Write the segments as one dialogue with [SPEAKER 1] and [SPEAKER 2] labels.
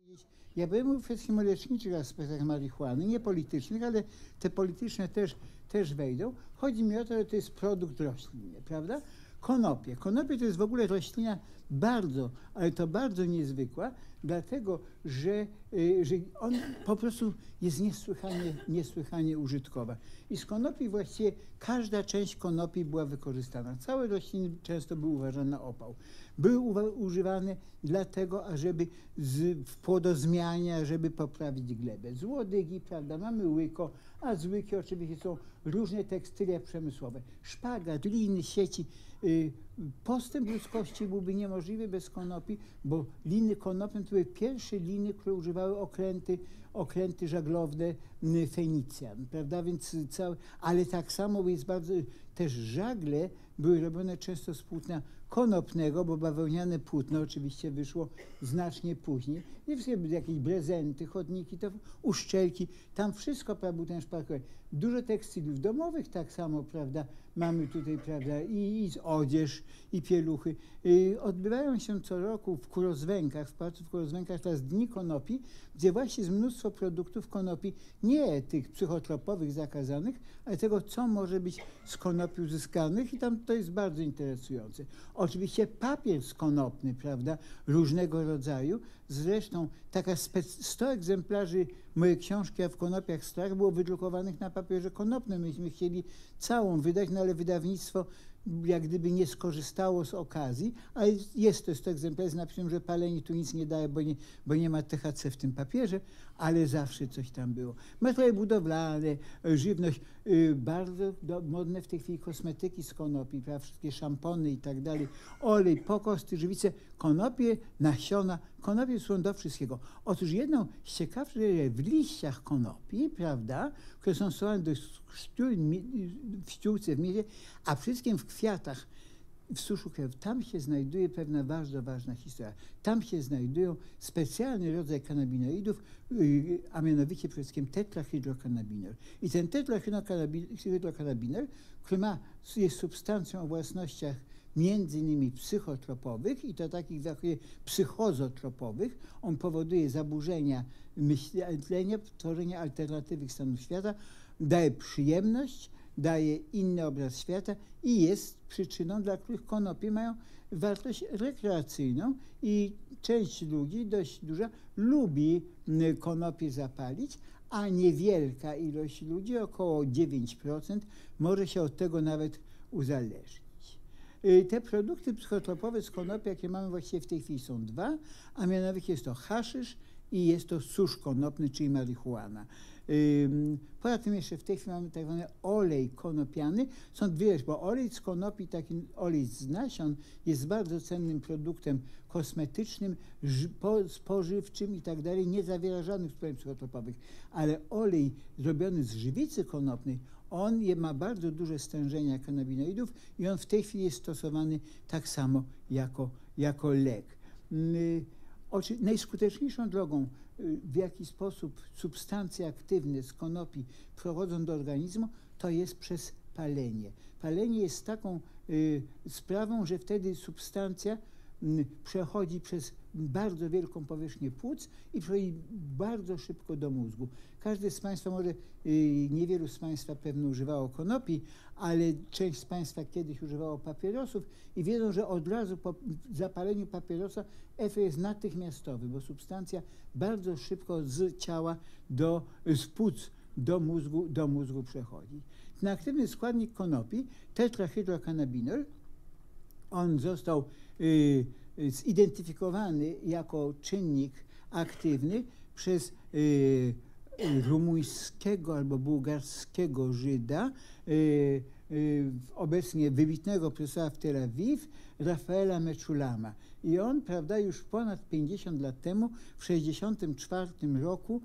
[SPEAKER 1] Ja bym mówił wszystkim o leczniczych aspektach marihuany, nie politycznych, ale te polityczne też wejdą. Chodzi mi o to, że to jest produkt roślinny, prawda? Konopie. Konopie to jest w ogóle roślina bardzo, ale to bardzo niezwykła, dlatego że on po prostu jest niesłychanie użytkowa. I z konopi właściwie każda część konopi była wykorzystana. Całe rośliny często były uważane na opał. Były używane dlatego, ażeby w płodozmianie, ażeby poprawić glebę. Z łodygi, prawda, mamy łyko, a z łyki oczywiście są różne tekstylia przemysłowe. Szpagat, liny, sieci. Postęp ludzkości byłby niemożliwy bez konopi, bo liny konopne to były pierwsze liny, które używały okręty żaglowne Fenicjan, prawda? Więc ale tak samo jest bardzo, też żagle były robione często z płótna konopnego, bo bawełniane płótno oczywiście wyszło znacznie później. I wszystkie jakieś prezenty, chodniki, to uszczelki, tam wszystko, prawda, był ten szparkowy. Dużo tekstyliów domowych tak samo, prawda, mamy tutaj, prawda, i odzież, i pieluchy. Odbywają się co roku w Kurozwękach, w Pałacu w Kurozwękach teraz Dni Konopi, gdzie właśnie jest mnóstwo produktów konopi, nie tych psychotropowych zakazanych, ale tego, co może być z konopi uzyskanych i tam to jest bardzo interesujące. Oczywiście papier skonopny, prawda, różnego rodzaju. Zresztą 100 egzemplarzy mojej książki „A w konopiach strach” było wydrukowanych na papierze konopnym. Myśmy chcieli całą wydać, no ale wydawnictwo jak gdyby nie skorzystało z okazji, ale jest to 100 egzemplarzy, napisałem, że palenie tu nic nie daje, bo nie ma THC w tym papierze, ale zawsze coś tam było. Materiały budowlane, żywność, bardzo modne w tej chwili kosmetyki z konopi, prawda? Wszystkie szampony i tak dalej, olej, pokosty, żywice, konopie, nasiona. Konopie są do wszystkiego. Otóż jedną z ciekawszych rzeczy w liściach konopi, prawda, które są stosowane w ściółce, w miedzie, a wszystkim w kwiatach, w suszu kwiatów, tam się znajduje pewna bardzo ważna historia. Tam się znajdują specjalny rodzaj kanabinoidów, a mianowicie przede wszystkim tetrahydrokanabinol. I ten tetrahydrokanabinol, który jest substancją o własnościach między innymi psychotropowych i to takich zachowuje psychozotropowych. On powoduje zaburzenia myślenia, tworzenia alternatywnych stanów świata, daje przyjemność, daje inny obraz świata i jest przyczyną, dla których konopie mają wartość rekreacyjną i część ludzi, dość duża, lubi konopie zapalić, a niewielka ilość ludzi, około 9%, może się od tego nawet uzależnić. Te produkty psychotropowe z konopi, jakie mamy właściwie w tej chwili, są dwa, a mianowicie jest to haszysz i jest to susz konopny, czyli marihuana. Poza tym jeszcze w tej chwili mamy tak zwany olej konopiany. Są dwie rzeczy, bo olej z konopi, taki olej z nasion jest bardzo cennym produktem kosmetycznym, spożywczym i tak dalej, nie zawiera żadnych substancji psychotropowych, ale olej zrobiony z żywicy konopnej, on ma bardzo duże stężenia kanabinoidów i on w tej chwili jest stosowany tak samo jako lek. Najskuteczniejszą drogą, w jaki sposób substancje aktywne z konopi przechodzą do organizmu, to jest przez palenie. Palenie jest taką sprawą, że wtedy substancja przechodzi przez bardzo wielką powierzchnię płuc i przechodzi bardzo szybko do mózgu. Każdy z Państwa, może niewielu z Państwa pewno używało konopi, ale część z Państwa kiedyś używało papierosów i wiedzą, że od razu po zapaleniu papierosa efekt jest natychmiastowy, bo substancja bardzo szybko z ciała, z płuc do mózgu przechodzi. Ten aktywny składnik konopi, tetrahydrokanabinol, on został zidentyfikowany jako czynnik aktywny przez rumuńskiego albo bułgarskiego Żyda, obecnie wybitnego profesora w Tel Awiw, Rafaela Mechulama. I on, prawda, już ponad 50 lat temu, w 1964 roku,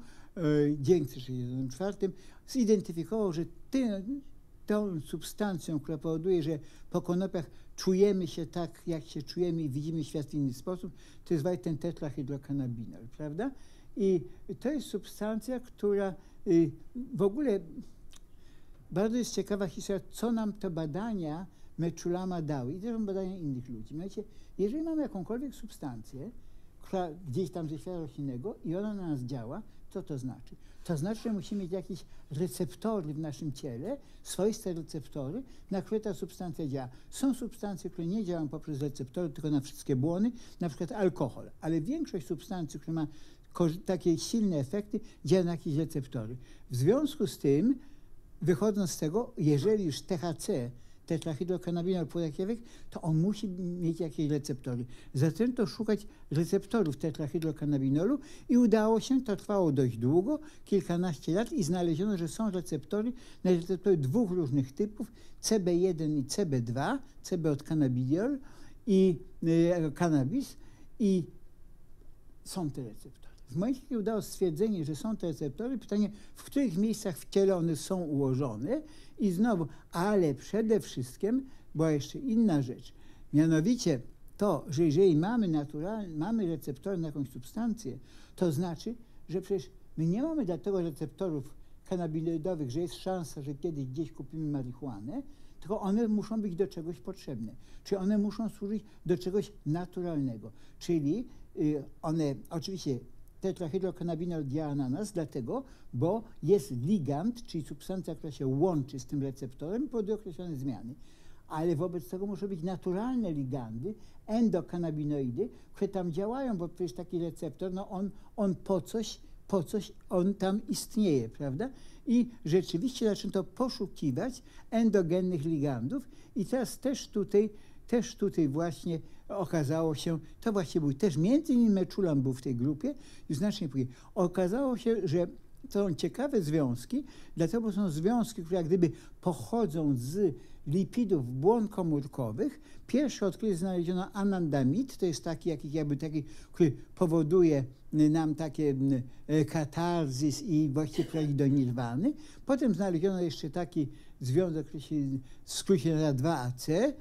[SPEAKER 1] 1964, zidentyfikował, że tą substancją, która powoduje, że po konopiach czujemy się tak, jak się czujemy i widzimy świat w inny sposób, to jest właśnie ten tetrahydrokanabinol, prawda? I to jest substancja, która w ogóle bardzo jest ciekawa historia, co nam te badania Mechulama dały i też badania innych ludzi. Mianowicie, jeżeli mamy jakąkolwiek substancję, która gdzieś tam ze świata roślinnego i ona na nas działa, co to znaczy? To znaczy, że musimy mieć jakieś receptory w naszym ciele, swoiste receptory, na które ta substancja działa. Są substancje, które nie działają poprzez receptory, tylko na wszystkie błony, na przykład alkohol, ale większość substancji, które ma takie silne efekty, działa na jakieś receptory. W związku z tym, wychodząc z tego, jeżeli już THC, tetrahydrokannabinol płodakiewych, to on musi mieć jakieś receptory. Zaczęto szukać receptorów tetrahydrokannabinolu i udało się, to trwało dość długo, kilkanaście lat i znaleziono, że są receptory na receptory dwóch różnych typów, CB1 i CB2, CB od cannabidiol i cannabis i są te receptory. W momencie, kiedy udało stwierdzenie, że są te receptory, pytanie, w których miejscach w ciele one są ułożone i znowu, ale przede wszystkim była jeszcze inna rzecz, mianowicie to, że jeżeli mamy receptory na jakąś substancję, to znaczy, że przecież my nie mamy dlatego receptorów kanabinoidowych, że jest szansa, że kiedyś gdzieś kupimy marihuanę, tylko one muszą być do czegoś potrzebne, czyli one muszą służyć do czegoś naturalnego, czyli one oczywiście tetrahydrokannabinol działa na nas dlatego, bo jest ligand, czyli substancja, która się łączy z tym receptorem, powoduje określone zmiany. Ale wobec tego muszą być naturalne ligandy, endokannabinoidy, które tam działają, bo przecież taki receptor, no on po coś on tam istnieje, prawda? I rzeczywiście zaczęto poszukiwać endogennych ligandów i teraz też tutaj właśnie okazało się, to właśnie był też między innymi Mechulam był w tej grupie i znacznie później. Okazało się, że to są ciekawe związki, dlatego bo są związki, które jak gdyby pochodzą z lipidów błon komórkowych. Pierwszy odkryty znaleziono anandamid, to jest taki, który powoduje nam takie katarzis i właściwie prowadzi do nirwany. Potem znaleziono jeszcze taki związek, który się w skrócie nazywa 2AC,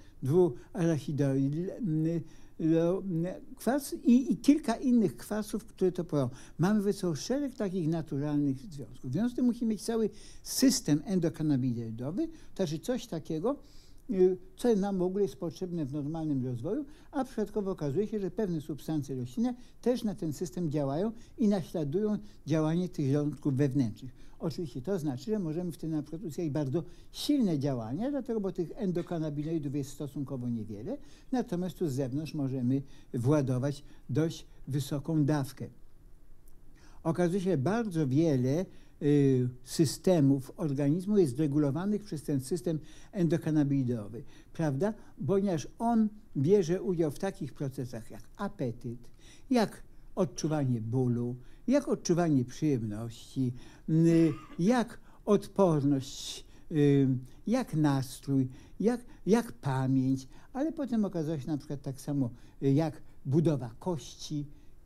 [SPEAKER 1] kwas i kilka innych kwasów, które to powodują. Mamy wesoło szereg takich naturalnych związków. W związku z tym musimy mieć cały system endokannabinoidowy, to znaczy coś takiego, co nam w ogóle jest potrzebne w normalnym rozwoju, a przypadkowo okazuje się, że pewne substancje roślinne też na ten system działają i naśladują działanie tych związków wewnętrznych. Oczywiście to znaczy, że możemy wtedy na przykład uzyskać bardzo silne działania, dlatego bo tych endokannabinoidów jest stosunkowo niewiele, natomiast tu z zewnątrz możemy władować dość wysoką dawkę. Okazuje się, że bardzo wiele systemów organizmu jest regulowanych przez ten system endokannabinoidowy, prawda? Ponieważ on bierze udział w takich procesach jak apetyt, jak odczuwanie bólu, jak odczuwanie przyjemności, jak odporność, jak nastrój, jak pamięć, ale potem okazało się na przykład tak samo jak budowa kości,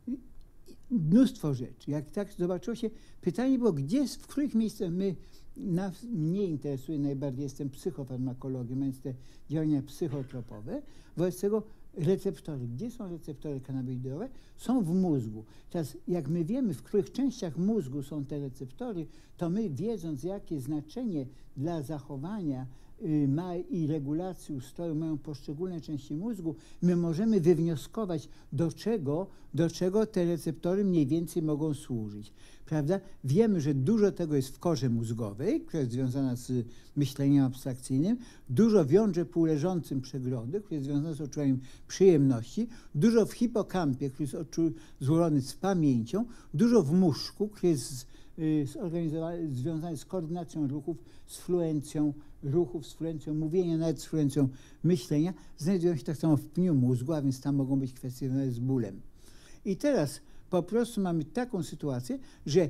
[SPEAKER 1] mnóstwo rzeczy. Jak tak zobaczyło się, pytanie było, w których miejscach mnie interesuje najbardziej, jestem psychofarmakologiem, więc te działania psychotropowe, wobec tego receptory. Gdzie są receptory kanabinoidowe? Są w mózgu. Teraz jak my wiemy, w których częściach mózgu są te receptory, to my wiedząc, jakie znaczenie dla zachowania i regulacji ustroju mają poszczególne części mózgu, my możemy wywnioskować, do czego te receptory mniej więcej mogą służyć. Prawda? Wiemy, że dużo tego jest w korze mózgowej, która jest związana z myśleniem abstrakcyjnym, dużo w jądrze półleżącym przegrody, który jest związany z odczuwaniem przyjemności, dużo w hipokampie, który jest złożony z pamięcią, dużo w mózgu, który jest związany z koordynacją ruchów, z fluencją ruchów, z fluencją mówienia, nawet z fluencją myślenia, znajdują się tak samo w pniu mózgu, a więc tam mogą być kwestie związane z bólem. I teraz po prostu mamy taką sytuację, że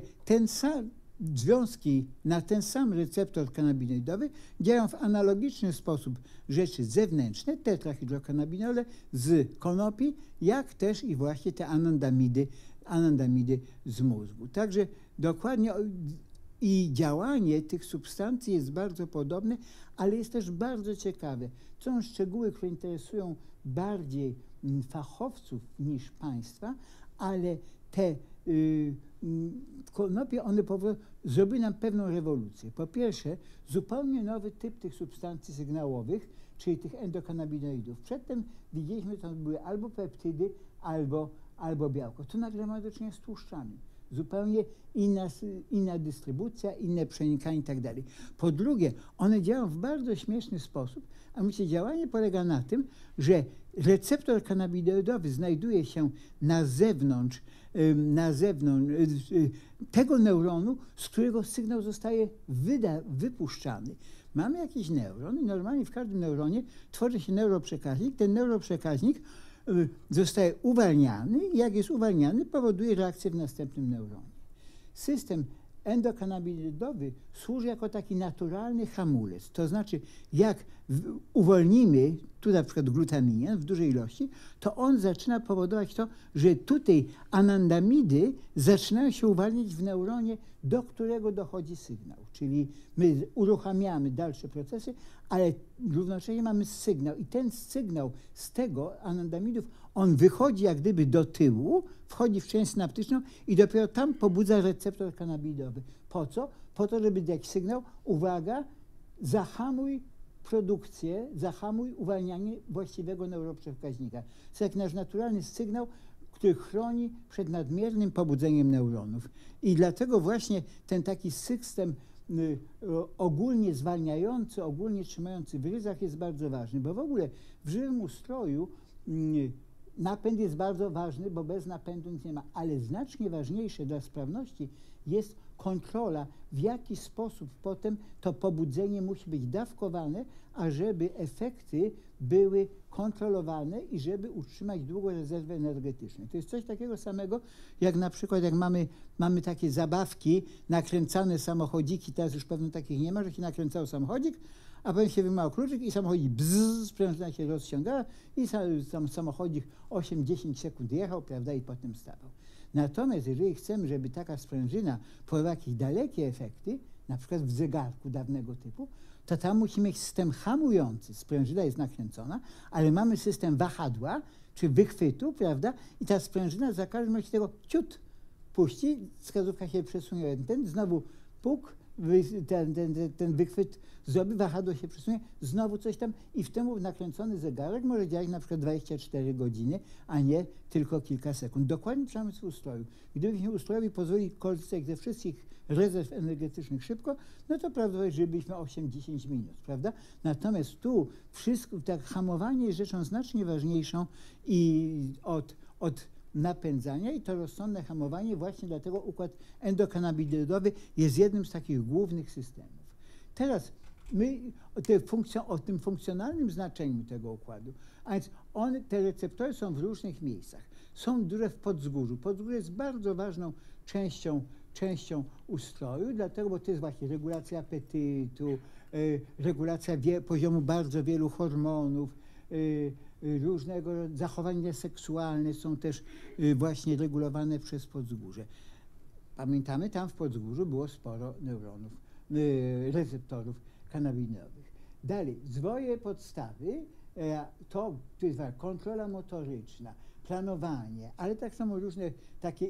[SPEAKER 1] związki na ten sam receptor kanabinoidowy działają w analogiczny sposób rzeczy zewnętrzne, tetrahydrokannabinole z konopi, jak też i właśnie te anandamidy z mózgu. Także dokładnie i działanie tych substancji jest bardzo podobne, ale jest też bardzo ciekawe. Są szczegóły, które interesują bardziej fachowców niż państwa, ale te konopie, one zrobiły nam pewną rewolucję. Po pierwsze, zupełnie nowy typ tych substancji sygnałowych, czyli tych endokannabinoidów. Przedtem widzieliśmy, że to były albo peptydy, albo białko. To nagle ma do czynienia z tłuszczami. Zupełnie inna dystrybucja, inne przenikanie i tak dalej. Po drugie, one działają w bardzo śmieszny sposób, a mianowicie działanie polega na tym, że receptor kanabinoidowy znajduje się na zewnątrz tego neuronu, z którego sygnał zostaje wypuszczany. Mamy jakiś neuron i normalnie w każdym neuronie tworzy się neuroprzekaźnik. Ten neuroprzekaźnik zostaje uwalniany i jak jest uwalniany, powoduje reakcję w następnym neuronie. System endokanabinoidowy służy jako taki naturalny hamulec. To znaczy, jak uwolnimy tu na przykład glutaminę w dużej ilości, to on zaczyna powodować to, że tutaj anandamidy zaczynają się uwalniać w neuronie, do którego dochodzi sygnał. Czyli my uruchamiamy dalsze procesy, ale równocześnie mamy sygnał i ten sygnał z tego anandamidów, on wychodzi jak gdyby do tyłu, wchodzi w część synaptyczną i dopiero tam pobudza receptor kanabinoidowy. Po co? Po to, żeby dać sygnał, uwaga, zahamuj produkcję, zahamuj uwalnianie właściwego neuroprzekaźnika. To jest nasz naturalny sygnał, który chroni przed nadmiernym pobudzeniem neuronów. I dlatego właśnie ten taki system ogólnie zwalniający, ogólnie trzymający w ryzach jest bardzo ważny, bo w ogóle w żywym ustroju napęd jest bardzo ważny, bo bez napędu nic nie ma, ale znacznie ważniejsze dla sprawności jest kontrola, w jaki sposób potem to pobudzenie musi być dawkowane, ażeby efekty były kontrolowane i żeby utrzymać długą rezerwę energetyczną. To jest coś takiego samego, jak na przykład jak mamy takie zabawki, nakręcane samochodziki, teraz już pewno takich nie ma, że się nakręcał samochodzik, a potem się wymał kluczyk i samochodzik bzzz, sprężyna się rozciągała i sam samochodzik 8-10 sekund jechał, prawda, i potem stawał. Natomiast jeżeli chcemy, żeby taka sprężyna powodowała jakieś dalekie efekty, na przykład w zegarku dawnego typu, to tam musimy mieć system hamujący. Sprężyna jest nakręcona, ale mamy system wahadła, czy wychwytu, prawda, i ta sprężyna za każdym razem tego ciut puści, wskazówka się przesunie, znowu puk, ten wychwyt zrobi, wahadło się przesunie, znowu coś tam i w temu nakręcony zegarek może działać na przykład 24 godziny, a nie tylko kilka sekund. Dokładnie przemysł ustroju. Gdybyśmy ustrojowi pozwolili korzystać ze wszystkich rezerw energetycznych szybko, no to prawdopodobnie żylibyśmy 8-10 minut, prawda? Natomiast tu wszystko, tak hamowanie jest rzeczą znacznie ważniejszą i od napędzania i to rozsądne hamowanie, właśnie dlatego układ endokanabinoidowy jest jednym z takich głównych systemów. Teraz my o tym funkcjonalnym znaczeniu tego układu, a więc te receptory są w różnych miejscach. Są duże w podzgórzu. Podzgórze jest bardzo ważną częścią ustroju, dlatego, bo to jest właśnie regulacja apetytu, regulacja poziomu bardzo wielu hormonów, różnego rodzaju zachowania seksualne są też właśnie regulowane przez podzgórze. Pamiętamy, tam w podzgórzu było sporo neuronów, receptorów kanabinoidowych. Dalej, zwoje podstawy, to jest kontrola motoryczna, planowanie, ale tak samo różne takie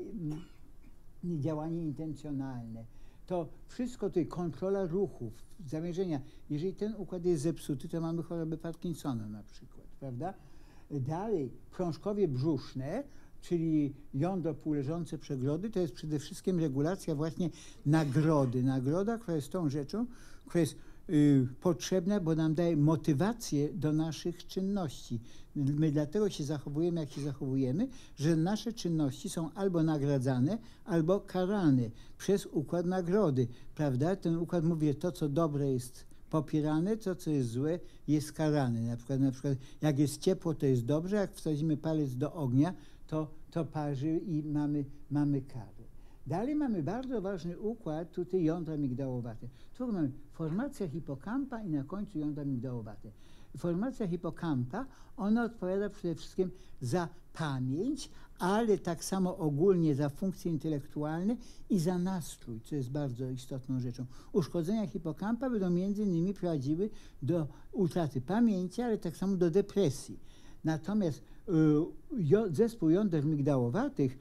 [SPEAKER 1] działanie intencjonalne. To wszystko, tutaj kontrola ruchów, zamierzenia. Jeżeli ten układ jest zepsuty, to mamy chorobę Parkinsona na przykład, prawda? Dalej, krążkowie brzuszne, czyli jądro półleżące przegrody, to jest przede wszystkim regulacja właśnie nagrody. Nagroda, która jest tą rzeczą, która jest potrzebna, bo nam daje motywację do naszych czynności. My dlatego się zachowujemy, jak się zachowujemy, że nasze czynności są albo nagradzane, albo karane przez układ nagrody, prawda? Ten układ mówi, że to, co dobre jest popierane, to, co jest złe, jest karane. Na przykład jak jest ciepło, to jest dobrze, jak wsadzimy palec do ognia, to parzy i mamy karę. Dalej mamy bardzo ważny układ, tutaj jądra migdałowate. Tu mamy formacja hipokampa i na końcu jądra migdałowate. Formacja hipokampa, ona odpowiada przede wszystkim za pamięć, ale tak samo ogólnie za funkcje intelektualne i za nastrój, co jest bardzo istotną rzeczą. Uszkodzenia hipokampa będą między innymi prowadziły do utraty pamięci, ale tak samo do depresji. Natomiast zespół jąder migdałowatych,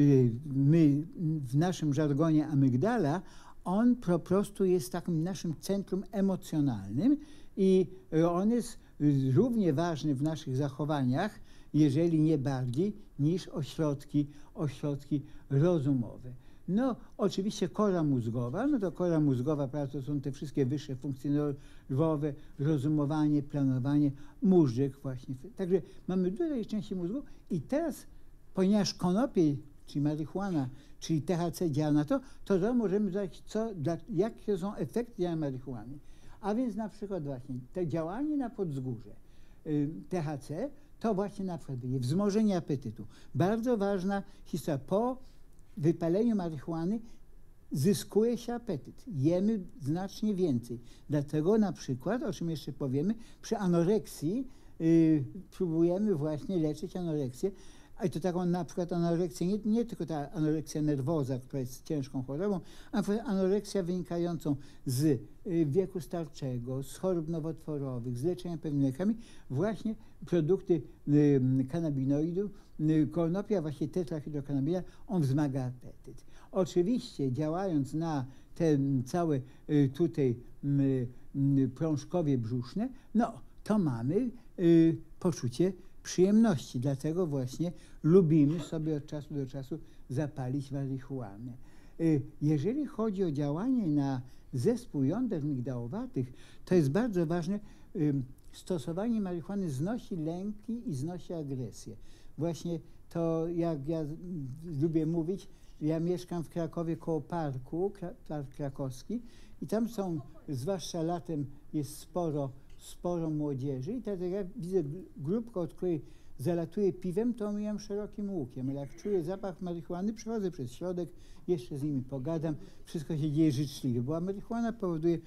[SPEAKER 1] my w naszym żargonie amygdala, on po prostu jest takim naszym centrum emocjonalnym i on jest równie ważny w naszych zachowaniach jeżeli nie bardziej, niż ośrodki rozumowe. No, oczywiście kora mózgowa, no to kora mózgowa, prawda, to są te wszystkie wyższe funkcje nerwowe, rozumowanie, planowanie, mózg właśnie. Także mamy dużej części mózgu i teraz, ponieważ konopie, czyli marihuana, czyli THC działa na to możemy zobaczyć, jakie są efekty działania marihuany. A więc na przykład właśnie to działanie na podzgórze THC, to właśnie na przykład wzmożenie apetytu. Bardzo ważna historia. Po wypaleniu marihuany zyskuje się apetyt. Jemy znacznie więcej. Dlatego na przykład, o czym jeszcze powiemy, przy anoreksji próbujemy właśnie leczyć anoreksję. A to taką na przykład anoreksję, nie tylko ta anoreksja nerwoza, która jest ciężką chorobą, ale anoreksja wynikającą z wieku starczego, z chorób nowotworowych, z leczenia pewnymi lekami, właśnie produkty kanabinoidów, konopia, właśnie tetrahydrokanabina, on wzmaga apetyt. Oczywiście działając na te całe tutaj prążkowie brzuszne, no to mamy poczucie przyjemności. Dlatego właśnie lubimy sobie od czasu do czasu zapalić marihuanę. Jeżeli chodzi o działanie na zespół jąder migdałowatych, to jest bardzo ważne. Stosowanie marihuany znosi lęki i znosi agresję. Właśnie to, jak ja lubię mówić, ja mieszkam w Krakowie koło parku, Park Krakowski, i tam są, zwłaszcza latem, jest sporo młodzieży i tak jak ja widzę grupkę, od której zalatuje piwem, to omijam szerokim łukiem, ale jak czuję zapach marihuany, przechodzę przez środek, jeszcze z nimi pogadam, wszystko się dzieje życzliwie, bo marihuana powoduje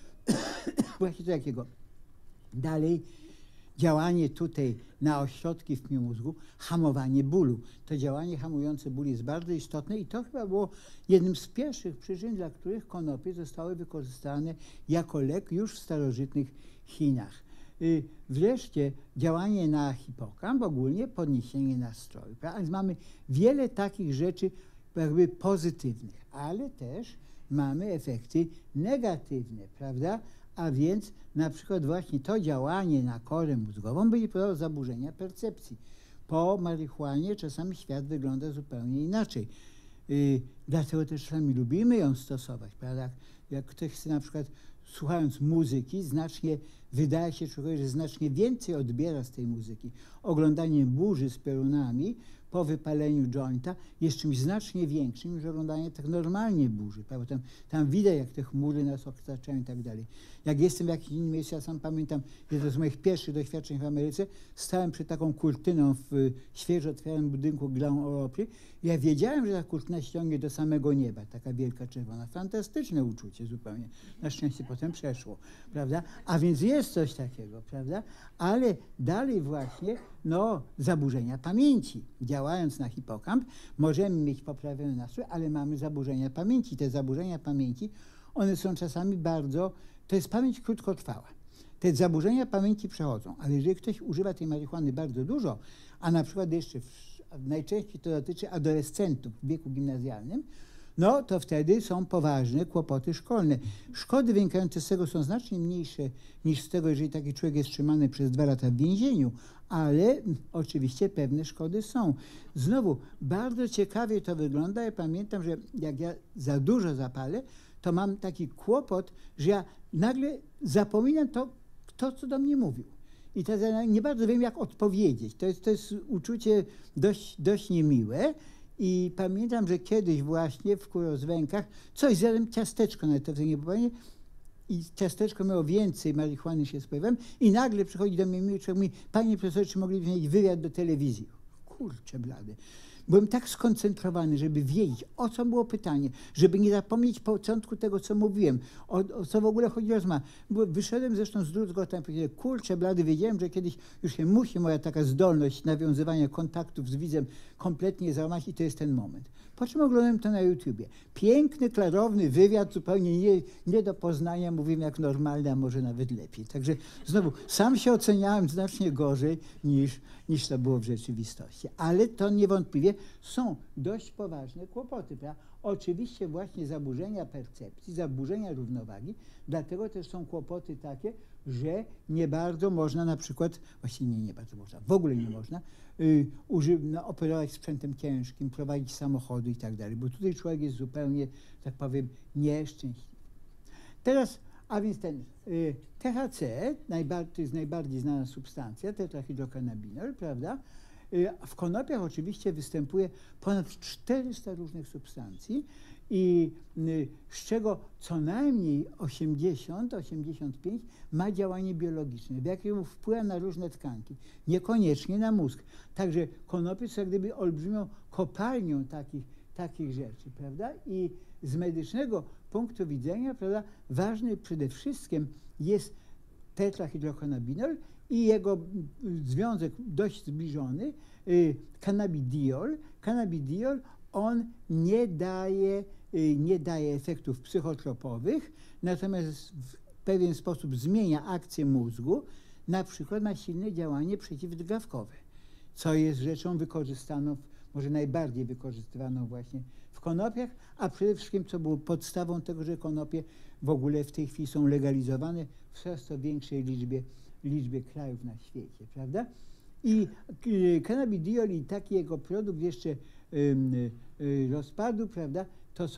[SPEAKER 1] właśnie takiego. Dalej, działanie tutaj na ośrodki w mózgu, hamowanie bólu. To działanie hamujące ból jest bardzo istotne i to chyba było jednym z pierwszych przyczyn, dla których konopie zostały wykorzystane jako lek już w starożytnych Chinach. Wreszcie działanie na hipokamp, ogólnie podniesienie nastroju. A więc mamy wiele takich rzeczy jakby pozytywnych, ale też mamy efekty negatywne, prawda? A więc na przykład właśnie to działanie na korę mózgową będzie powodowało zaburzenia percepcji. Po marihuanie czasami świat wygląda zupełnie inaczej. Dlatego też czasami lubimy ją stosować, prawda? Jak ktoś chce na przykład, słuchając muzyki, wydaje się człowiekowi, że znacznie więcej odbiera z tej muzyki. Oglądanie burzy z piorunami po wypaleniu jointa jest czymś znacznie większym niż oglądanie tak normalnie burzy. Prawda? Tam widać, jak te chmury nas otaczają i tak dalej. Jak jestem w jakimś innym miejscu, ja sam pamiętam, jedno z moich pierwszych doświadczeń w Ameryce, stałem przed taką kurtyną w świeżo otwieranym budynku Grand Ole Opry. Ja wiedziałem, że ta kurtyna ściągnie do samego nieba, taka wielka czerwona. Fantastyczne uczucie zupełnie. Na szczęście potem przeszło, prawda? A więc jest coś takiego, prawda? Ale dalej właśnie, no, zaburzenia pamięci. Działając na hipokamp, możemy mieć poprawiony nastrój, ale mamy zaburzenia pamięci. Te zaburzenia pamięci, one są czasami to jest pamięć krótkotrwała. Te zaburzenia pamięci przechodzą, ale jeżeli ktoś używa tej marihuany bardzo dużo, a na przykład jeszcze najczęściej to dotyczy adolescentów w wieku gimnazjalnym, no to wtedy są poważne kłopoty szkolne. Szkody wynikające z tego są znacznie mniejsze niż z tego, jeżeli taki człowiek jest trzymany przez 2 lata w więzieniu, ale oczywiście pewne szkody są. Znowu, bardzo ciekawie to wygląda. Ja pamiętam, że jak ja za dużo zapalę, to mam taki kłopot, że ja nagle zapominam to co do mnie mówił. I teraz ja nie bardzo wiem, jak odpowiedzieć. To jest uczucie dość niemiłe. I pamiętam, że kiedyś właśnie w Kurozwękach coś zjadłem, ciasteczko, nawet to nie było, i ciasteczko miało więcej marihuany niż się spodziewałem, i nagle przychodzi do mnie miły człowiek i mówi: panie profesorze, czy moglibyśmy mieć wywiad do telewizji? Kurczę blady. Byłem tak skoncentrowany, żeby wiedzieć, o co było pytanie, żeby nie zapomnieć początku tego, co mówiłem, o co w ogóle chodzi rozmowa. Wyszedłem zresztą z druzgotem i powiedziałem: kurczę blady, wiedziałem, że kiedyś już się musi moja taka zdolność nawiązywania kontaktów z widzem kompletnie załamać i to jest ten moment. Po czym oglądałem to na YouTubie. Piękny, klarowny wywiad, zupełnie nie do poznania, mówiłem jak normalny, a może nawet lepiej. Także znowu, sam się oceniałem znacznie gorzej niż to było w rzeczywistości. Ale to niewątpliwie są dość poważne kłopoty, prawda? Oczywiście właśnie zaburzenia percepcji, zaburzenia równowagi, dlatego też są kłopoty takie, że nie bardzo można na przykład, właściwie nie bardzo można, w ogóle nie można operować sprzętem ciężkim, prowadzić samochody i tak dalej, bo tutaj człowiek jest zupełnie, tak powiem, nieszczęśliwy. Teraz, a więc ten THC, to jest najbardziej znana substancja, tetrahydrokannabinol, prawda? W konopiach oczywiście występuje ponad 400 różnych substancji i z czego co najmniej 80-85 ma działanie biologiczne, w jakim wpływa na różne tkanki, niekoniecznie na mózg. Także konopie są jak gdyby olbrzymią kopalnią takich rzeczy, prawda? I z medycznego punktu widzenia, prawda, ważny przede wszystkim jest tetrahydrokannabinol i jego związek dość zbliżony, cannabidiol. Cannabidiol, on nie daje efektów psychotropowych, natomiast w pewien sposób zmienia akcję mózgu, na przykład ma silne działanie przeciwdrgawkowe, co jest rzeczą wykorzystaną, może najbardziej wykorzystywaną właśnie w konopiach, a przede wszystkim, co było podstawą tego, że konopie w ogóle w tej chwili są legalizowane w coraz to większej liczbie krajów na świecie, prawda? I cannabidiol i taki jego produkt jeszcze rozpadu, prawda,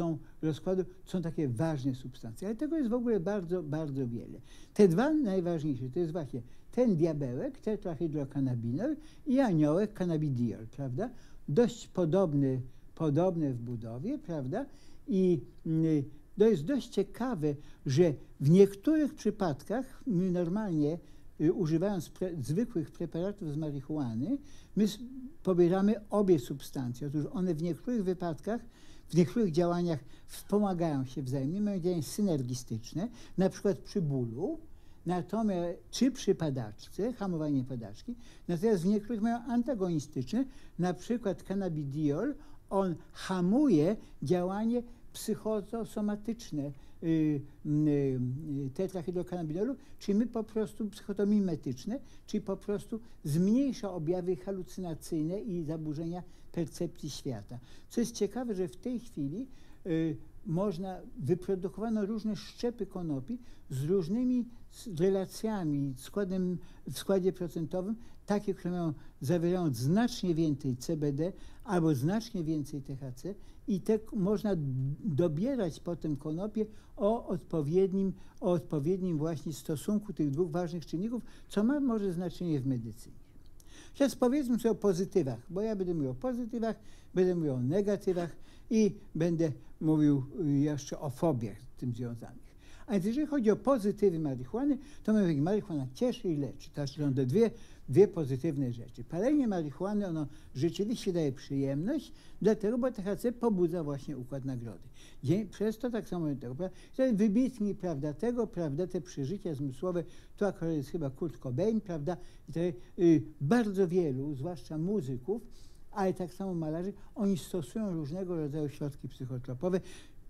[SPEAKER 1] są takie ważne substancje, ale tego jest w ogóle bardzo, bardzo wiele. Te dwa najważniejsze to jest właśnie ten diabełek, tetrahydrokannabinol i aniołek cannabidiol, prawda? Dość podobne w budowie, prawda? I to jest dość ciekawe, że w niektórych przypadkach my normalnie używając zwykłych preparatów z marihuany, my pobieramy obie substancje. Otóż one w niektórych wypadkach, w niektórych działaniach wspomagają się wzajemnie, mają działanie synergistyczne, na przykład przy bólu, natomiast czy przy padaczce, hamowanie padaczki, natomiast w niektórych mają antagonistyczne, na przykład cannabidiol, on hamuje działanie psychosomatyczne tetrahydrokannabinolu, czyli my po prostu psychotomimetyczne, czyli po prostu zmniejsza objawy halucynacyjne i zaburzenia percepcji świata. Co jest ciekawe, że w tej chwili wyprodukowano różne szczepy konopi z różnymi relacjami, w składzie procentowym, takie, które zawierają znacznie więcej CBD albo znacznie więcej THC i można dobierać potem konopie o odpowiednim właśnie stosunku tych dwóch ważnych czynników, co ma może znaczenie w medycynie. Teraz powiedzmy sobie o pozytywach, bo ja będę mówił o pozytywach, będę mówił o negatywach i będę mówił jeszcze o fobiach z tym związanych. A więc jeżeli chodzi o pozytywy marihuany, to marihuana cieszy i leczy. To są te dwie pozytywne rzeczy. Palenie marihuany, ono rzeczywiście daje przyjemność, dlatego, bo THC pobudza właśnie układ nagrody. Przez to tak samo tego, wybitni, prawda, te przeżycia zmysłowe, to akurat jest chyba Kurt Cobain, prawda, i bardzo wielu, zwłaszcza muzyków, ale tak samo malarzy, oni stosują różnego rodzaju środki psychotropowe.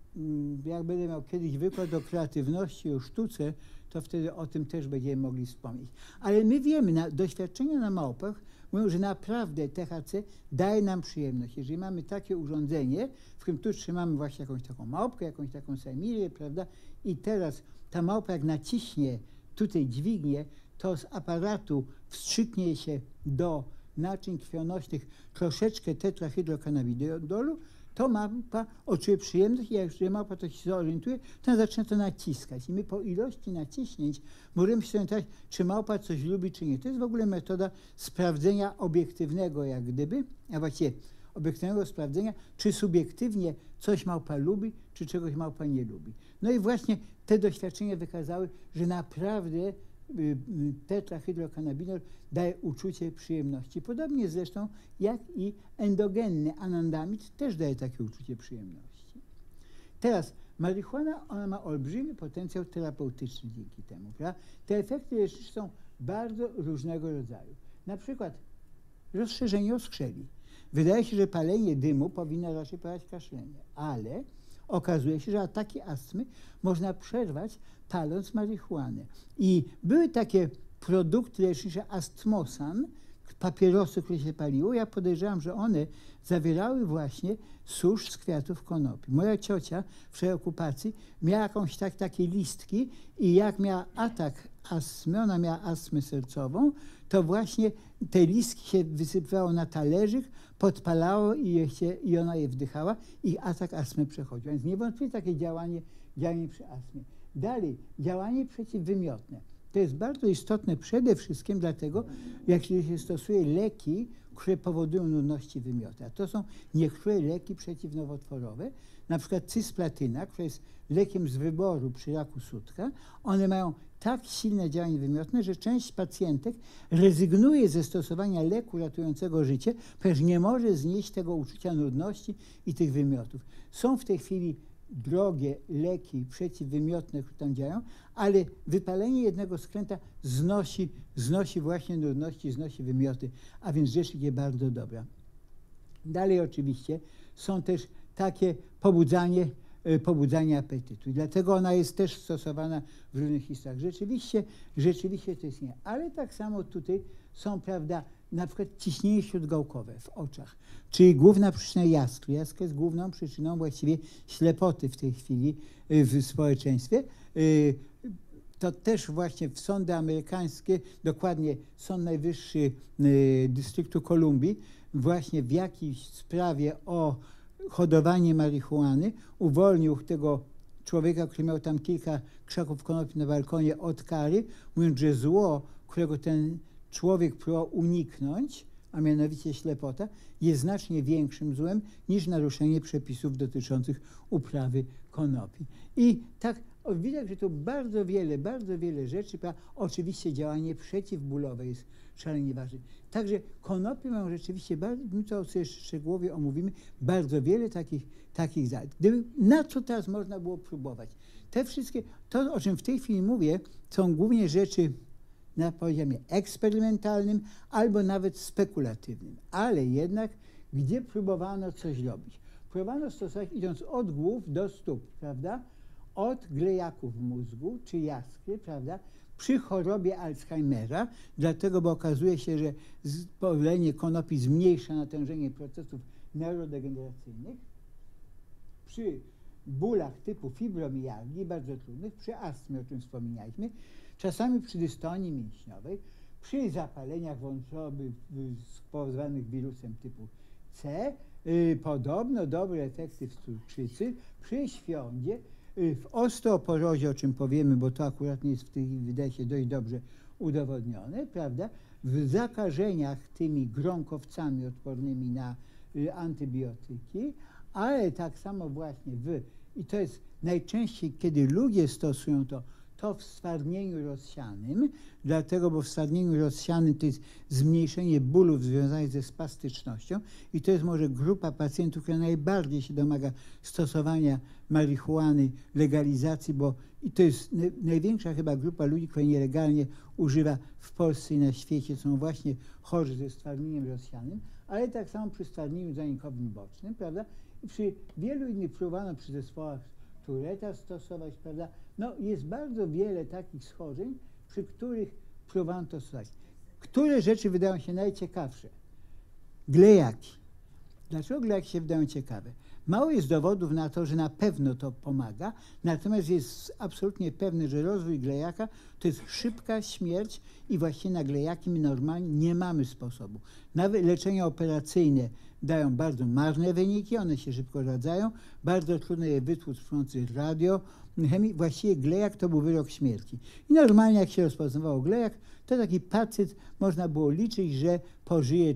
[SPEAKER 1] Jak będę miał kiedyś wykład o kreatywności, o sztuce, to wtedy o tym też będziemy mogli wspomnieć. Ale my wiemy, doświadczenia na małpach mówią, że naprawdę THC daje nam przyjemność. Jeżeli mamy takie urządzenie, w którym tu trzymamy właśnie jakąś taką małpkę, jakąś taką semirię, prawda, i teraz ta małpa jak naciśnie tutaj dźwignię, to z aparatu wstrzyknie się do naczyń krwionośnych troszeczkę tetrahydrokannabinolu, to małpa odczuje przyjemność i jak już małpa to się zorientuje, to zaczyna to naciskać. I my po ilości naciśnięć możemy się zorientować, czy małpa coś lubi, czy nie. To jest w ogóle metoda sprawdzenia obiektywnego, jak gdyby, a właściwie obiektywnego sprawdzenia, czy subiektywnie coś małpa lubi, czy czegoś małpa nie lubi. No i właśnie te doświadczenia wykazały, że naprawdę tetrahydrokannabinol daje uczucie przyjemności. Podobnie zresztą jak i endogenny anandamid też daje takie uczucie przyjemności. Teraz marihuana, ona ma olbrzymi potencjał terapeutyczny dzięki temu, prawda? Te efekty lecznicze są bardzo różnego rodzaju. Na przykład rozszerzenie oskrzeli. Wydaje się, że palenie dymu powinno raczej powodować kaszlenie, ale okazuje się, że ataki astmy można przerwać paląc marihuanę. I były takie produkty lecznicze Astmosan, papierosy, które się paliło, ja podejrzewam, że one zawierały właśnie susz z kwiatów konopi. Moja ciocia w czasie okupacji miała jakąś takie listki i jak miała atak astmy, ona miała astmę sercową, to właśnie te listki się wysypywało na talerzyk, podpalało i ona je wdychała i atak astmy przechodził. Więc niewątpliwie takie działanie przy astmie. Dalej, działanie przeciwwymiotne. To jest bardzo istotne przede wszystkim dlatego, jak się stosuje leki, które powodują nudności wymioty. A to są niektóre leki przeciwnowotworowe, na przykład cysplatyna, która jest lekiem z wyboru przy raku sutka. One mają tak silne działanie wymiotne, że część pacjentek rezygnuje ze stosowania leku ratującego życie, ponieważ nie może znieść tego uczucia nudności i tych wymiotów. Są w tej chwili drogie leki przeciwwymiotne, które tam działają, ale wypalenie jednego skręta znosi właśnie nudności, znosi wymioty, a więc rzecz jest bardzo dobra. Dalej oczywiście są też takie pobudzanie apetytu. I dlatego ona jest też stosowana w różnych historiach. Rzeczywiście to jest nie. Ale tak samo tutaj są, prawda, na przykład ciśnienie śródgałkowe w oczach, czyli główna przyczyna jaskry. Jaskra jest główną przyczyną właściwie ślepoty w tej chwili w społeczeństwie. To też właśnie w sądy amerykańskie, dokładnie Sąd Najwyższy Dystryktu Kolumbii, właśnie w jakiejś sprawie o hodowanie marihuany uwolnił tego człowieka, który miał tam kilka krzaków konopi na balkonie od kary, mówiąc, że zło, którego ten człowiek próbował uniknąć, a mianowicie ślepota, jest znacznie większym złem niż naruszenie przepisów dotyczących uprawy konopi. I tak widać, że to bardzo wiele rzeczy, oczywiście działanie przeciwbólowe jest szalenie ważne. Także konopie mają rzeczywiście, my to sobie szczegółowo omówimy, bardzo wiele takich zalet. Na co teraz można było próbować? Te wszystkie, to o czym w tej chwili mówię, są głównie rzeczy na poziomie eksperymentalnym albo nawet spekulatywnym. Ale jednak, gdzie próbowano coś robić? Próbowano stosować, idąc od głów do stóp, prawda? Od glejaków w mózgu, czy jaskry, prawda? Przy chorobie Alzheimera, dlatego, bo okazuje się, że palenie konopi zmniejsza natężenie procesów neurodegeneracyjnych, przy bólach typu fibromialgii, bardzo trudnych, przy astmie, o czym wspominaliśmy, czasami przy dystonii mięśniowej, przy zapaleniach wątroby spowodowanych wirusem typu C, podobno dobre efekty w cukrzycy, przy świądzie, w osteoporozie, o czym powiemy, bo to akurat nie jest w tej chwili, wydaje się, dość dobrze udowodnione, prawda? W zakażeniach tymi gronkowcami odpornymi na antybiotyki, ale tak samo właśnie i to jest najczęściej, kiedy ludzie stosują to w stwardnieniu rozsianym, dlatego, bo w stwardnieniu rozsianym to jest zmniejszenie bólów związanych ze spastycznością i to jest może grupa pacjentów, która najbardziej się domaga stosowania marihuany, legalizacji, bo i to jest największa chyba grupa ludzi, która nielegalnie używa w Polsce i na świecie, są właśnie chorzy ze stwardnieniem rozsianym, ale tak samo przy stwardnieniu zanikowym bocznym, prawda? I przy wielu innych próbowano przy zespołach Touretta stosować, prawda? No, jest bardzo wiele takich schorzeń, przy których próbowano to stosować. Które rzeczy wydają się najciekawsze? Glejaki. Dlaczego glejaki się wydają ciekawe? Mało jest dowodów na to, że na pewno to pomaga, natomiast jest absolutnie pewne, że rozwój glejaka to jest szybka śmierć i właśnie na glejaki my normalnie nie mamy sposobu. Nawet leczenia operacyjne dają bardzo marne wyniki, one się szybko radzają, bardzo trudno je wytłuc przy pomocy radiochemii. Właściwie glejak to był wyrok śmierci. I normalnie jak się rozpoznawało glejak, to taki pacjent można było liczyć, że pożyje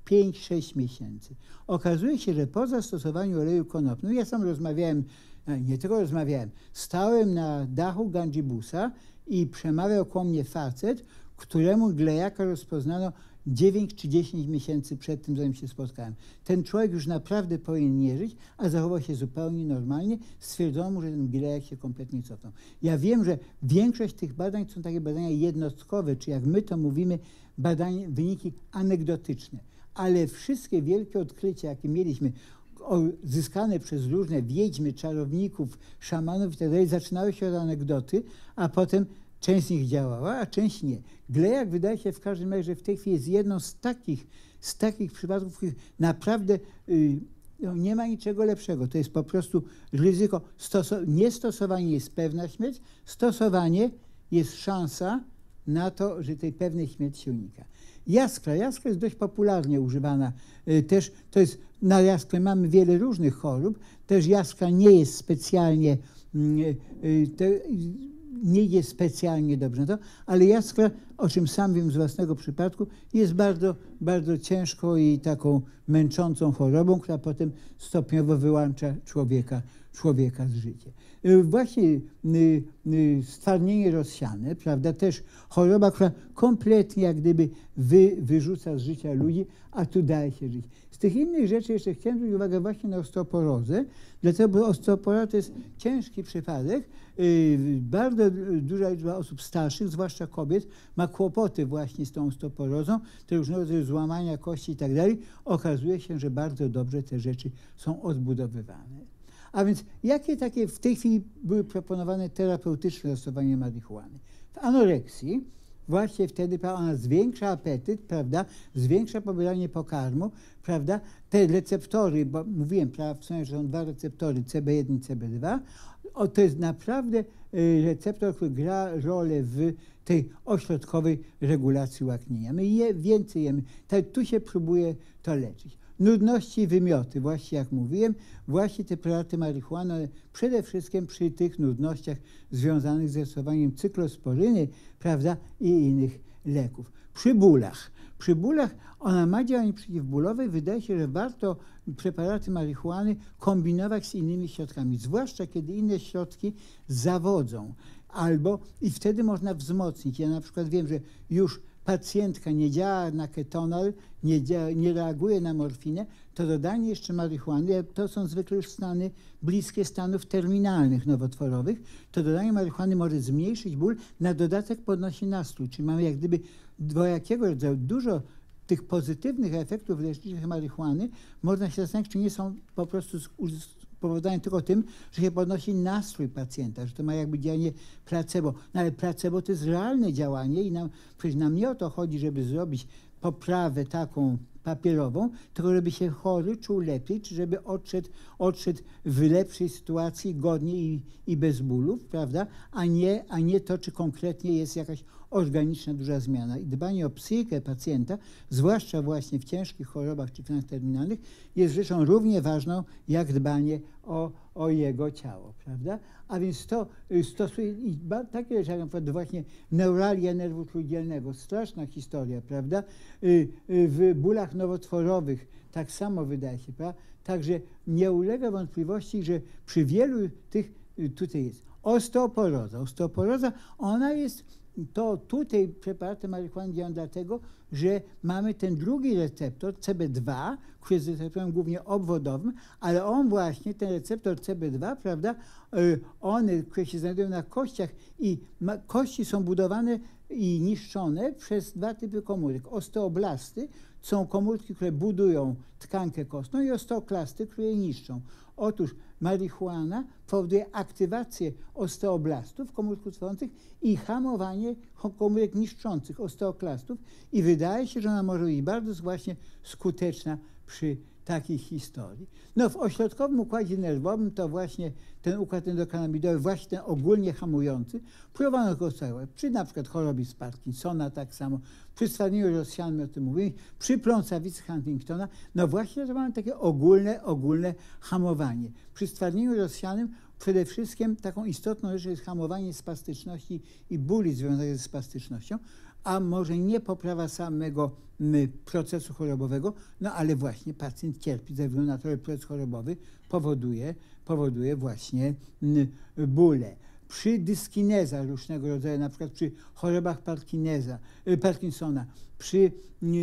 [SPEAKER 1] 5-6 miesięcy. Okazuje się, że po zastosowaniu oleju konopnego, ja sam rozmawiałem, nie tylko rozmawiałem, stałem na dachu gandzibusa i przemawiał koło mnie facet, któremu glejaka rozpoznano 9 czy 10 miesięcy przed tym, zanim się spotkałem. Ten człowiek już naprawdę powinien nie żyć, a zachował się zupełnie normalnie. Stwierdzono mu, że ten glejak się kompletnie cofnął. Ja wiem, że większość tych badań to są takie badania jednostkowe, czy jak my to mówimy, wyniki anegdotyczne. Ale wszystkie wielkie odkrycia, jakie mieliśmy, zyskane przez różne wiedźmy, czarowników, szamanów itd., zaczynały się od anegdoty, a potem część z nich działała, a część nie. Glejak wydaje się w każdym razie, że w tej chwili jest jedną z takich przypadków, w których naprawdę no, nie ma niczego lepszego. To jest po prostu ryzyko. Niestosowanie jest pewna śmierć, stosowanie jest szansa na to, że tej pewnej śmierci się unika. Jaskra jest dość popularnie używana. Też to jest, na jaskrę mamy wiele różnych chorób. Też jaskra nie jest specjalnie, nie idzie specjalnie dobrze na to, ale jaskra, o czym sam wiem z własnego przypadku, jest bardzo, bardzo ciężką i taką męczącą chorobą, która potem stopniowo wyłącza człowieka z życia. Właśnie stwardnienie rozsiane, prawda, też choroba, która kompletnie jak gdyby wyrzuca z życia ludzi, a tu daje się żyć. Z tych innych rzeczy jeszcze chciałem zwrócić uwagę właśnie na osteoporozę, dlatego, że osteoporoza to jest ciężki przypadek. Bardzo duża liczba osób starszych, zwłaszcza kobiet, ma kłopoty właśnie z tą osteoporozą, te różne rodzaje złamania kości i tak dalej. Okazuje się, że bardzo dobrze te rzeczy są odbudowywane. A więc jakie takie w tej chwili były proponowane terapeutyczne zastosowanie marihuany? W anoreksji właśnie wtedy ona zwiększa apetyt, prawda, zwiększa pobieranie pokarmu, prawda, te receptory, bo mówiłem, prawda, że są dwa receptory, CB1 i CB2, to jest naprawdę receptor, który gra rolę w tej ośrodkowej regulacji łaknienia. My więcej jemy, tu się próbuje to leczyć. Nudności i wymioty, właśnie jak mówiłem, właśnie te preparaty marihuany, przede wszystkim przy tych nudnościach związanych z stosowaniem cyklosporyny, prawda, i innych leków. Przy bólach ona ma działanie przeciwbólowe. Wydaje się, że warto preparaty marihuany kombinować z innymi środkami, zwłaszcza kiedy inne środki zawodzą. I wtedy można wzmocnić. Ja na przykład wiem, że już pacjentka nie działa na ketonal, nie reaguje na morfinę, to dodanie jeszcze marihuany, to są zwykle już stany bliskie stanów terminalnych nowotworowych, to dodanie marihuany może zmniejszyć ból, na dodatek podnosi nastrój. Czyli mamy jak gdyby dwojakiego rodzaju, dużo tych pozytywnych efektów leczniczych marihuany. Można się zastanowić, czy nie są po prostu spowodowane tylko tym, że się podnosi nastrój pacjenta, że to ma jakby działanie placebo. No ale placebo to jest realne działanie i przecież nam nie o to chodzi, żeby zrobić poprawę taką papierową, tylko żeby się chory czuł lepiej, czy żeby odszedł w lepszej sytuacji, godnie i bez bólów, prawda? A nie to, czy konkretnie jest jakaś organiczna duża zmiana. I dbanie o psychikę pacjenta, zwłaszcza właśnie w ciężkich chorobach czy stanach terminalnych, jest rzeczą równie ważną, jak dbanie o jego ciało, prawda? A więc to stosuje takie rzeczy, jak na przykład właśnie neuralia nerwu trójdzielnego, straszna historia, prawda? W bólach nowotworowych tak samo wydaje się, prawda? Także nie ulega wątpliwości, że przy wielu tych, tutaj jest osteoporoza, ona jest, to tutaj preparaty marihuany działają dlatego, że mamy ten drugi receptor, CB2, który jest receptorem głównie obwodowym, ale on właśnie, ten receptor CB2, prawda, one, które się znajdują na kościach i kości są budowane i niszczone przez dwa typy komórek. Osteoblasty są komórki, które budują tkankę kostną i osteoklasty, które je niszczą. Otóż marihuana powoduje aktywację osteoblastów, komórek tworzących i hamowanie komórek niszczących, osteoklastów i wydaje się, że ona może być bardzo właśnie skuteczna przy takiej historii. No w ośrodkowym układzie nerwowym to właśnie ten układ endokannabinowy, właśnie ten ogólnie hamujący, próbowano go stosować przy na przykład chorobie z Parkinsona tak samo, przy stwardnieniu rozsianym, o tym mówiłem, przy pląsawicy Huntingtona, no właśnie to mamy takie ogólne hamowanie. Przy stwardnieniu rozsianym przede wszystkim taką istotną rzeczą jest hamowanie spastyczności i bóli związanych ze spastycznością, a może nie poprawa samego procesu chorobowego, no ale właśnie pacjent cierpi ze względu na to, że proces chorobowy powoduje właśnie bóle. Przy dyskinezach różnego rodzaju, na przykład przy chorobach Parkinsona, przy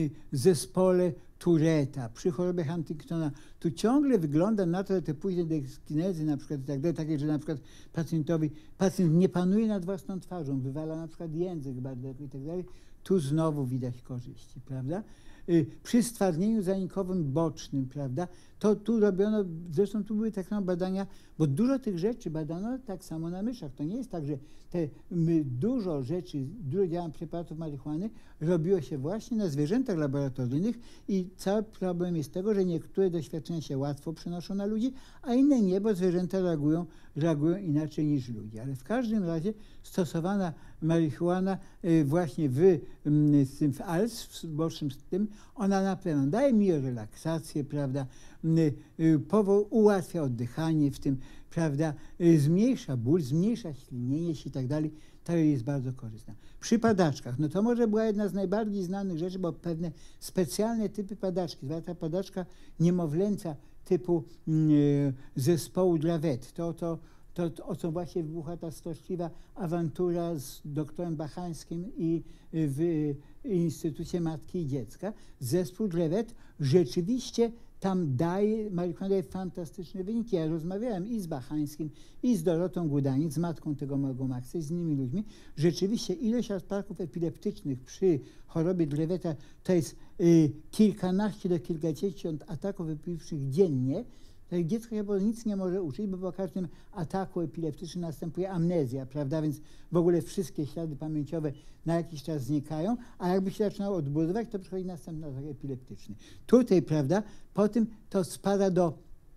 [SPEAKER 1] zespole Touretta, przy chorobie Huntingtona, tu ciągle wygląda na to, że te późne dyskinezy na przykład, takie, że na przykład pacjent nie panuje nad własną twarzą, wywala na przykład język bardzo i tak dalej, tu znowu widać korzyści, prawda? Przy stwardnieniu zanikowym bocznym, prawda, To tu robiono, zresztą tu były tak samo badania, bo dużo tych rzeczy badano tak samo na myszach. To nie jest tak, że dużo rzeczy, dużo działań preparatów marihuany robiło się właśnie na zwierzętach laboratoryjnych i cały problem jest tego, że niektóre doświadczenia się łatwo przenoszą na ludzi, a inne nie, bo zwierzęta reagują inaczej niż ludzie. Ale w każdym razie stosowana marihuana właśnie w ALS, w bocznym z tym, ona na pewno daje mi relaksację, prawda, ułatwia oddychanie w tym, prawda, zmniejsza ból, zmniejsza ślinienie się i tak dalej. To jest bardzo korzystna. Przy padaczkach, no to może była jedna z najbardziej znanych rzeczy, bo pewne specjalne typy padaczki, zwłaszcza padaczka niemowlęca typu zespołu Dravet, o co właśnie wybuchła ta straszliwa awantura z doktorem Bachańskim i w Instytucie Matki i Dziecka. Zespół Dravet rzeczywiście tam marihuana daje fantastyczne wyniki. Ja rozmawiałem i z Bachańskim, i z Dorotą Gudanic, z matką tego małego Maxa, i z innymi ludźmi. Rzeczywiście ilość ataków epileptycznych przy chorobie Dreveta to jest kilkanaście do kilkadziesiąt ataków epileptycznych dziennie. Dziecko się nic nie może uczyć, bo po każdym ataku epileptycznym następuje amnezja, prawda? Więc w ogóle wszystkie ślady pamięciowe na jakiś czas znikają, a jakby się zaczynało odbudować, to przychodzi następny atak epileptyczny. Tutaj, prawda, po tym to spada do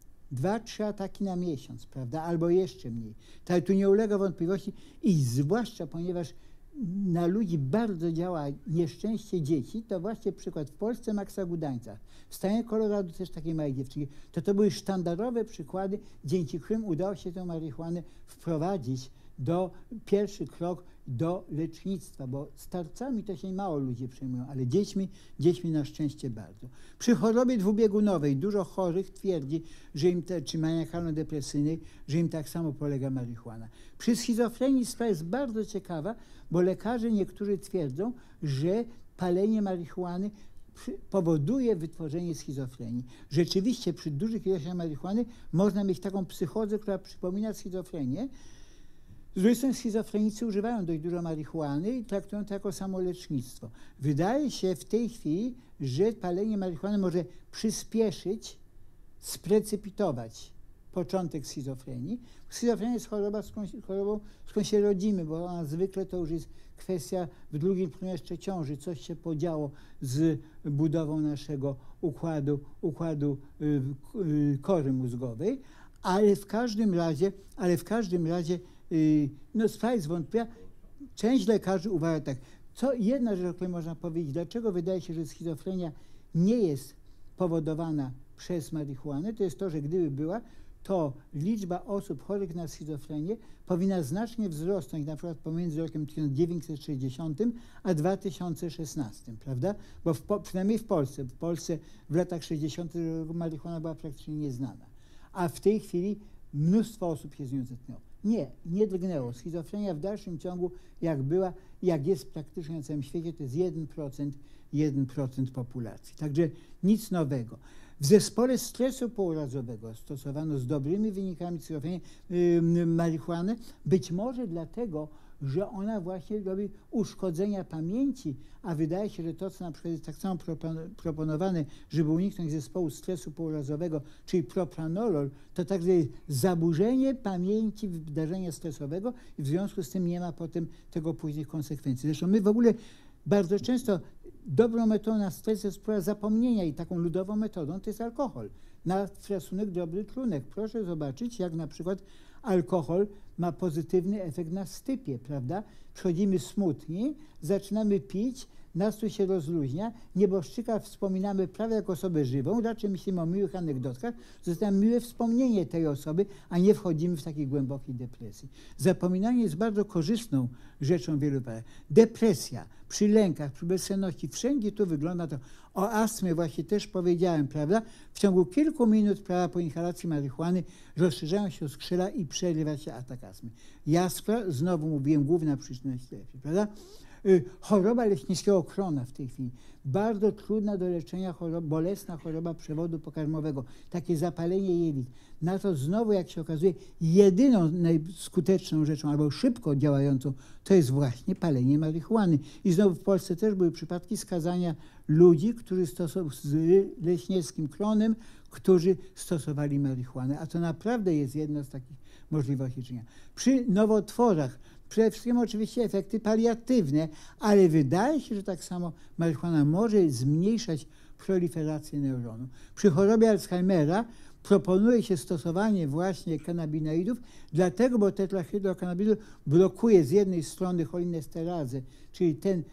[SPEAKER 1] 2-3 ataki na miesiąc, prawda, albo jeszcze mniej. Tak, tu nie ulega wątpliwości i zwłaszcza, ponieważ na ludzi bardzo działa nieszczęście dzieci, to właśnie przykład w Polsce Maxa Gudańca. W stanie Colorado też takiej małej dziewczynki. To były sztandarowe przykłady, dzięki którym udało się tę marihuanę wprowadzić pierwszy krok do lecznictwa, bo starcami to się mało ludzi przejmują, ale dziećmi na szczęście bardzo. Przy chorobie dwubiegunowej dużo chorych twierdzi, że czy maniakalno-depresyjnej, że im tak samo polega marihuana. Przy schizofrenii sprawa jest bardzo ciekawa, bo lekarze niektórzy twierdzą, że palenie marihuany powoduje wytworzenie schizofrenii. Rzeczywiście przy dużych ilościach marihuany można mieć taką psychozę, która przypomina schizofrenię. Z drugiej strony schizofrenicy używają dość dużo marihuany i traktują to jako samolecznictwo. Wydaje się w tej chwili, że palenie marihuany może przyspieszyć, sprecypitować początek schizofrenii. Schizofrenia jest chorobą, skąd się rodzimy, bo ona zwykle to już jest kwestia w drugim trymestrze ciąży. Coś się podziało z budową naszego układu kory mózgowej, ale w każdym razie no sprawa jest wątpliwa. Część lekarzy uważa tak. Jedna rzecz, o której można powiedzieć, dlaczego wydaje się, że schizofrenia nie jest powodowana przez marihuanę, to jest to, że gdyby była, to liczba osób chorych na schizofrenię powinna znacznie wzrosnąć, na przykład pomiędzy rokiem 1960 a 2016, prawda? Bo przynajmniej w Polsce w latach 60. marihuana była praktycznie nieznana, a w tej chwili mnóstwo osób się z nią zetknęło. Nie drgnęło. Schizofrenia w dalszym ciągu, jak jest praktycznie na całym świecie, to jest 1% populacji. Także nic nowego. W zespole stresu pourazowego stosowano z dobrymi wynikami schizofrenii marihuanę, być może dlatego, że ona właśnie robi uszkodzenia pamięci, a wydaje się, że to, co na przykład jest tak samo proponowane, żeby uniknąć zespołu stresu pourazowego, czyli propranolol, to także jest zaburzenie pamięci wydarzenia stresowego i w związku z tym nie ma potem tego późnych konsekwencji. Zresztą my w ogóle bardzo często dobrą metodą na stres jest próba zapomnienia i taką ludową metodą to jest alkohol. Na rysunek drobny trunek. Proszę zobaczyć, jak na przykład alkohol ma pozytywny efekt na stypie, prawda? Przychodzimy smutni, zaczynamy pić, nastrój się rozluźnia, nieboszczyka wspominamy prawie jak osobę żywą, raczej myślimy o miłych anegdotkach, zostaje miłe wspomnienie tej osoby, a nie wchodzimy w takiej głębokiej depresji. Zapominanie jest bardzo korzystną rzeczą w wielu wypadkach. Depresja, przy lękach, przy bezsenności, wszędzie tu wygląda to. O astmie właśnie też powiedziałem, prawda? W ciągu kilku minut, prawda, po inhalacji marihuany rozszerzają się skrzydła i przerywa się atak astmy. Jaskra, znowu mówiłem, główna przyczyna ślepia, prawda? Choroba leśniskiego krona w tej chwili. Bardzo trudna do leczenia bolesna choroba przewodu pokarmowego. Takie zapalenie jelit. Na to znowu, jak się okazuje, jedyną najskuteczną rzeczą, albo szybko działającą, to jest właśnie palenie marihuany. I znowu w Polsce też były przypadki skazania ludzi, którzy z leśnieckim klonem, którzy stosowali marihuanę. A to naprawdę jest jedna z takich możliwości leczenia. Przy nowotworach przede wszystkim oczywiście efekty paliatywne, ale wydaje się, że tak samo marihuana może zmniejszać proliferację neuronu. Przy chorobie Alzheimera proponuje się stosowanie właśnie kanabinoidów, dlatego, bo tetrahydrokanabinol blokuje z jednej strony cholinesterasę, czyli ten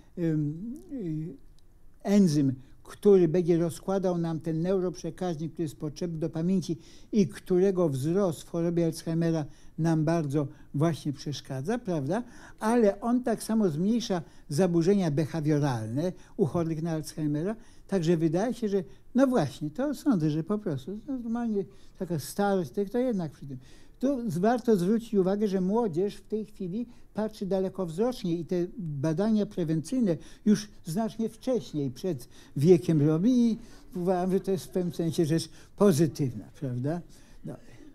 [SPEAKER 1] enzym, który będzie rozkładał nam ten neuroprzekaźnik, który jest potrzebny do pamięci i którego wzrost w chorobie Alzheimera nam bardzo właśnie przeszkadza, prawda? Ale on tak samo zmniejsza zaburzenia behawioralne u chorych na Alzheimera, także wydaje się, że no właśnie, to sądzę, że po prostu normalnie taka starość, to jednak przy tym. Tu warto zwrócić uwagę, że młodzież w tej chwili patrzy dalekowzrocznie i te badania prewencyjne już znacznie wcześniej, przed wiekiem robi i uważam, że to jest w pewnym sensie rzecz pozytywna, prawda? No.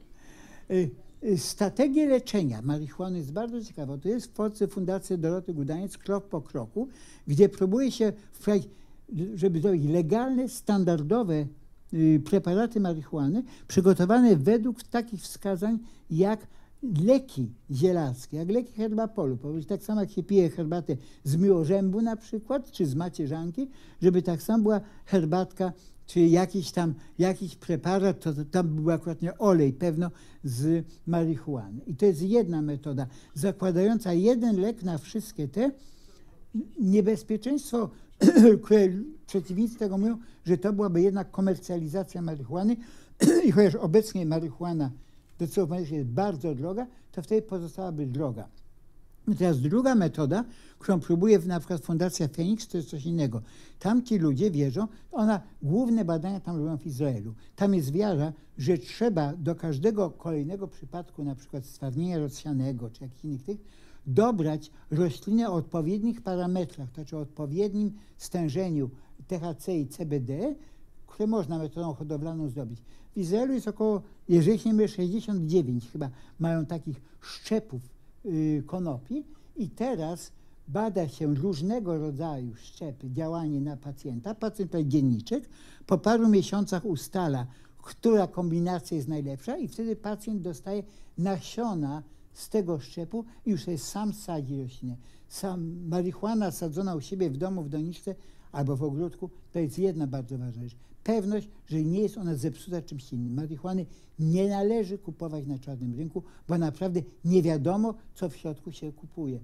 [SPEAKER 1] Strategia leczenia marihuany jest bardzo ciekawa. To jest w Polsce Fundacja Doroty Gudaniec krok po kroku, gdzie próbuje się wprowadzić, żeby zrobić legalne, standardowe preparaty marihuany przygotowane według takich wskazań jak leki zielarskie, jak leki herbapolu. Tak samo jak się pije herbatę z miłożębu na przykład, czy z macierzanki, żeby tak samo była herbatka, czy jakiś preparat, to tam był akurat nie olej, pewno z marihuany. I to jest jedna metoda, zakładająca jeden lek na wszystkie te. Niebezpieczeństwo, które przeciwnicy tego mówią, że to byłaby jednak komercjalizacja marihuany i chociaż obecnie marihuana zdecydowanie jest bardzo droga, to wtedy pozostałaby droga. I teraz druga metoda, którą próbuje na przykład Fundacja Feniks, to jest coś innego. Tam ci ludzie wierzą, główne badania tam robią w Izraelu. Tam jest wiara, że trzeba do każdego kolejnego przypadku, na przykład stwardnienia rozsianego, czy jakichś innych tych, dobrać roślinę o odpowiednich parametrach, to znaczy o odpowiednim stężeniu THC i CBD, które można metodą hodowlaną zrobić. W Izraelu jest około, jeżeli się nie mylę, 69 chyba mają takich szczepów konopi i teraz bada się różnego rodzaju szczepy, działanie na pacjenta. Pacjent to dzienniczek, po paru miesiącach ustala, która kombinacja jest najlepsza i wtedy pacjent dostaje nasiona z tego szczepu i już sobie sam sadzi roślinę. Marihuana sadzona u siebie w domu, w doniczce albo w ogródku, to jest jedna bardzo ważna rzecz. Pewność, że nie jest ona zepsuta czymś innym. Marihuany nie należy kupować na czarnym rynku, bo naprawdę nie wiadomo, co w środku się kupuje.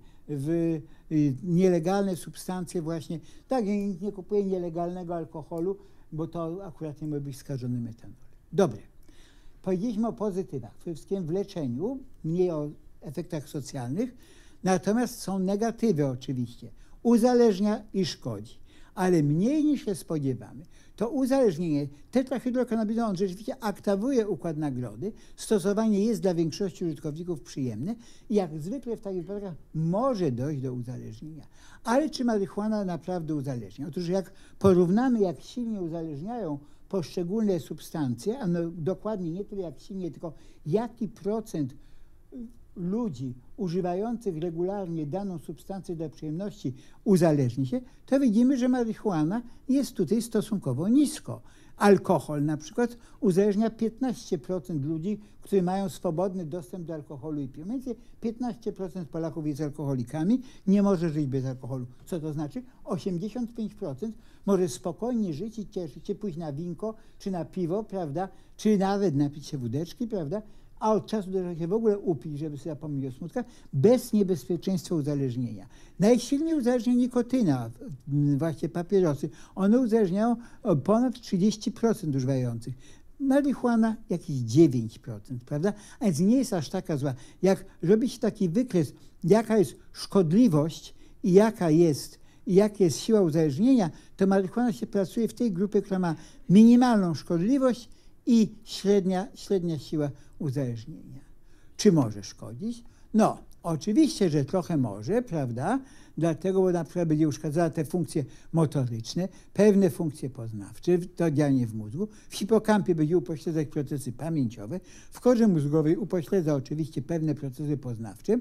[SPEAKER 1] Nielegalne substancje właśnie, tak, nikt nie kupuje nielegalnego alkoholu, bo to akurat nie może być skażony metanol. Dobre. Powiedzieliśmy o pozytywach, przede wszystkim w leczeniu, mniej o efektach socjalnych, natomiast są negatywy oczywiście. Uzależnia i szkodzi, ale mniej niż się spodziewamy. To uzależnienie, tetrahydrokanabinol rzeczywiście aktywuje układ nagrody, stosowanie jest dla większości użytkowników przyjemne i jak zwykle w takich wypadkach może dojść do uzależnienia. Ale czy marihuana naprawdę uzależnia? Otóż jak porównamy, jak silnie uzależniają poszczególne substancje, a no dokładnie nie tyle jak silnie, tylko jaki procent ludzi używających regularnie daną substancję dla przyjemności uzależni się, to widzimy, że marihuana jest tutaj stosunkowo nisko. Alkohol na przykład uzależnia 15% ludzi, którzy mają swobodny dostęp do alkoholu i piwa. Między 15% Polaków jest alkoholikami, nie może żyć bez alkoholu. Co to znaczy? 85% może spokojnie żyć i cieszyć się, pójść na winko, czy na piwo, prawda, czy nawet napić się wódeczki, prawda, a od czasu do czasu się w ogóle upić, żeby sobie zapomnieć o smutkach, bez niebezpieczeństwa uzależnienia. Najsilniej uzależnia nikotyna, właśnie papierosy. One uzależniają ponad 30% używających. Marihuana jakieś 9%, prawda? A więc nie jest aż taka zła. Jak robi się taki wykres, jaka jest szkodliwość i jaka jest siła uzależnienia, to marihuana się pracuje w tej grupie, która ma minimalną szkodliwość i średnia siła uzależnienia. Czy może szkodzić? No, Oczywiście, że trochę może, prawda? Dlatego, bo na przykład będzie uszkadzała te funkcje motoryczne, pewne funkcje poznawcze, to działanie w mózgu. W hipokampie będzie upośledzać procesy pamięciowe, w korze mózgowej upośledza oczywiście pewne procesy poznawcze.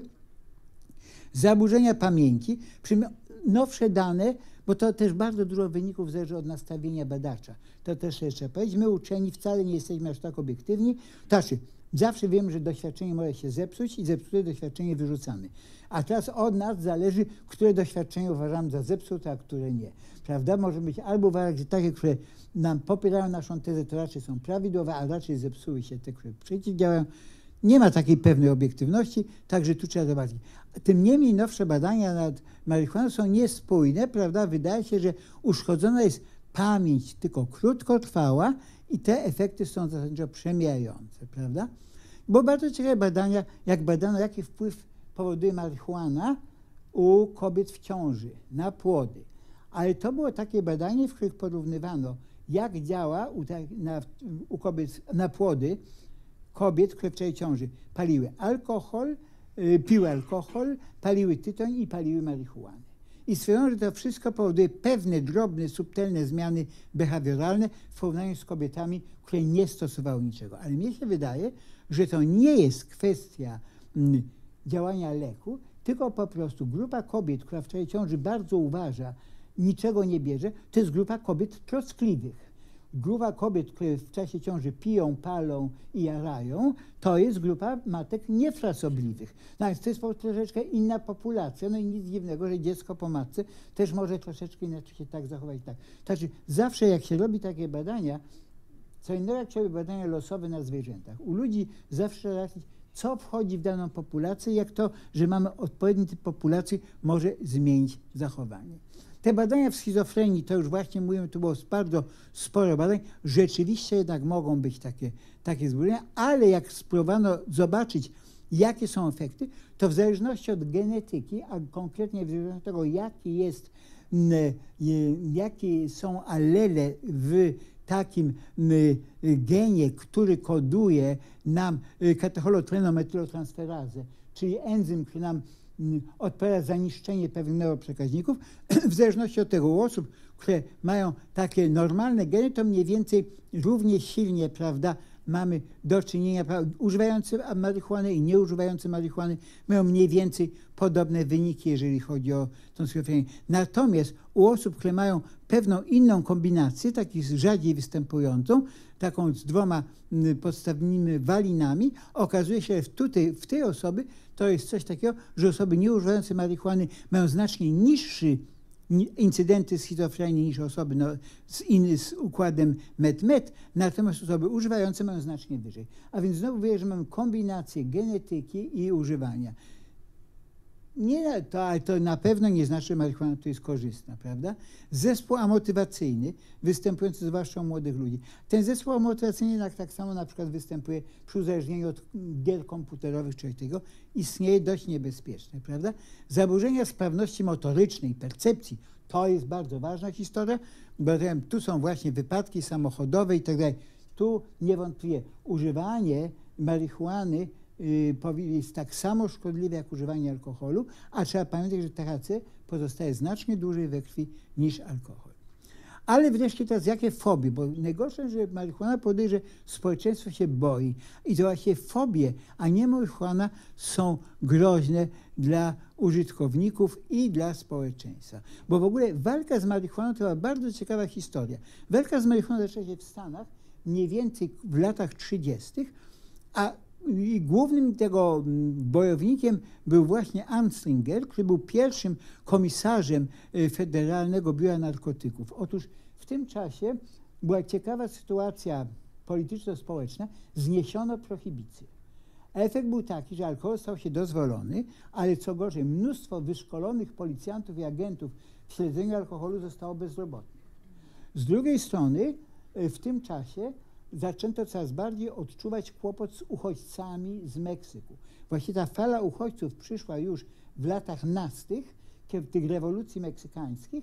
[SPEAKER 1] Zaburzenia pamięci, nowsze dane, bo to też bardzo dużo wyników zależy od nastawienia badacza. To też jeszcze powiedzieć, my uczeni wcale nie jesteśmy aż tak obiektywni. Znaczy, zawsze wiemy, że doświadczenie może się zepsuć i zepsute doświadczenie wyrzucamy. A teraz od nas zależy, które doświadczenie uważamy za zepsute, a które nie. Prawda? Może być albo uważać, że takie, które nam popierają naszą tezę, to raczej są prawidłowe, a raczej zepsuły się te, które przeciwdziałają. Nie ma takiej pewnej obiektywności, także tu trzeba zobaczyć. Tym niemniej nowsze badania nad marihuaną są niespójne, prawda? Wydaje się, że uszkodzona jest pamięć tylko krótkotrwała i te efekty są zasadniczo przemijające, prawda? Bo bardzo ciekawe badania, jak badano, jaki wpływ powoduje marihuana u kobiet w ciąży, na płody. Ale to było takie badanie, w których porównywano, jak działa u kobiet na płody kobiet, które w czasie ciąży paliły alkohol, piły alkohol, paliły tytoń i paliły marihuanę. I stwierdzono, że to wszystko powoduje pewne drobne, subtelne zmiany behawioralne w porównaniu z kobietami, które nie stosowały niczego. Ale mnie się wydaje, że to nie jest kwestia działania leku, tylko po prostu grupa kobiet, która w czasie ciąży bardzo uważa, niczego nie bierze, to jest grupa kobiet troskliwych. Grupa kobiet, które w czasie ciąży piją, palą i jarają, to jest grupa matek niefrasobliwych. No więc to jest troszeczkę inna populacja, no i nic dziwnego, że dziecko po matce też może troszeczkę inaczej się tak zachować. Tak. Znaczy zawsze jak się robi takie badania, co innego jak się robi badania losowe na zwierzętach. U ludzi zawsze trzeba zobaczyć, co wchodzi w daną populację, jak to, że mamy odpowiedni typ populacji, może zmienić zachowanie. Te badania w schizofrenii, to już właśnie mówimy, tu było bardzo sporo badań, rzeczywiście jednak mogą być takie zburzenia, ale jak spróbowano zobaczyć, jakie są efekty, to w zależności od genetyki, a konkretnie w zależności od tego, jakie są allele w takim genie, który koduje nam katecholotrenomethyltransferazę, czyli enzym, który nam odpowiada za niszczenie pewnych neuroprzekaźników, w zależności od tego u osób, które mają takie normalne geny, to mniej więcej równie silnie, prawda, mamy do czynienia, używający marihuany i nieużywający marihuany mają mniej więcej podobne wyniki, jeżeli chodzi o tą schizofrenię. Natomiast u osób, które mają pewną inną kombinację, taką rzadziej występującą, taką z dwoma podstawowymi walinami, okazuje się, że w tej osoby to jest coś takiego, że osoby nieużywające marihuany mają znacznie niższy incydenty schizofrenii niż osoby z układem MET-MET, natomiast osoby używające mają znacznie wyżej. A więc znowu widzę, że mamy kombinację genetyki i używania. Nie, to na pewno nie znaczy, że marihuana to jest korzystna, prawda? Zespół amotywacyjny, występujący zwłaszcza u młodych ludzi. Ten zespół amotywacyjny tak samo na przykład występuje przy uzależnieniu od gier komputerowych czy tego, istnieje dość niebezpieczne, prawda? Zaburzenia sprawności motorycznej, percepcji, to jest bardzo ważna historia, bo tu są właśnie wypadki samochodowe i tak dalej. Tu niewątpliwie używanie marihuany jest tak samo szkodliwe jak używanie alkoholu, a trzeba pamiętać, że THC pozostaje znacznie dłużej we krwi niż alkohol. Ale wreszcie teraz jakie fobie, bo najgorsze, że marihuana powoduje, że społeczeństwo się boi i to właśnie fobie, a nie marihuana są groźne dla użytkowników i dla społeczeństwa. Bo w ogóle walka z marihuaną to była bardzo ciekawa historia. Walka z marihuaną zaczęła się w Stanach mniej więcej w latach 30., a i głównym tego bojownikiem był właśnie Anslinger, który był pierwszym komisarzem Federalnego Biura Narkotyków. Otóż w tym czasie była ciekawa sytuacja polityczno-społeczna, zniesiono prohibicję. Efekt był taki, że alkohol stał się dozwolony, ale co gorzej, mnóstwo wyszkolonych policjantów i agentów w śledzeniu alkoholu zostało bezrobotnych. Z drugiej strony w tym czasie zaczęto coraz bardziej odczuwać kłopot z uchodźcami z Meksyku. Właśnie ta fala uchodźców przyszła już w latach nastych, tych rewolucji meksykańskich,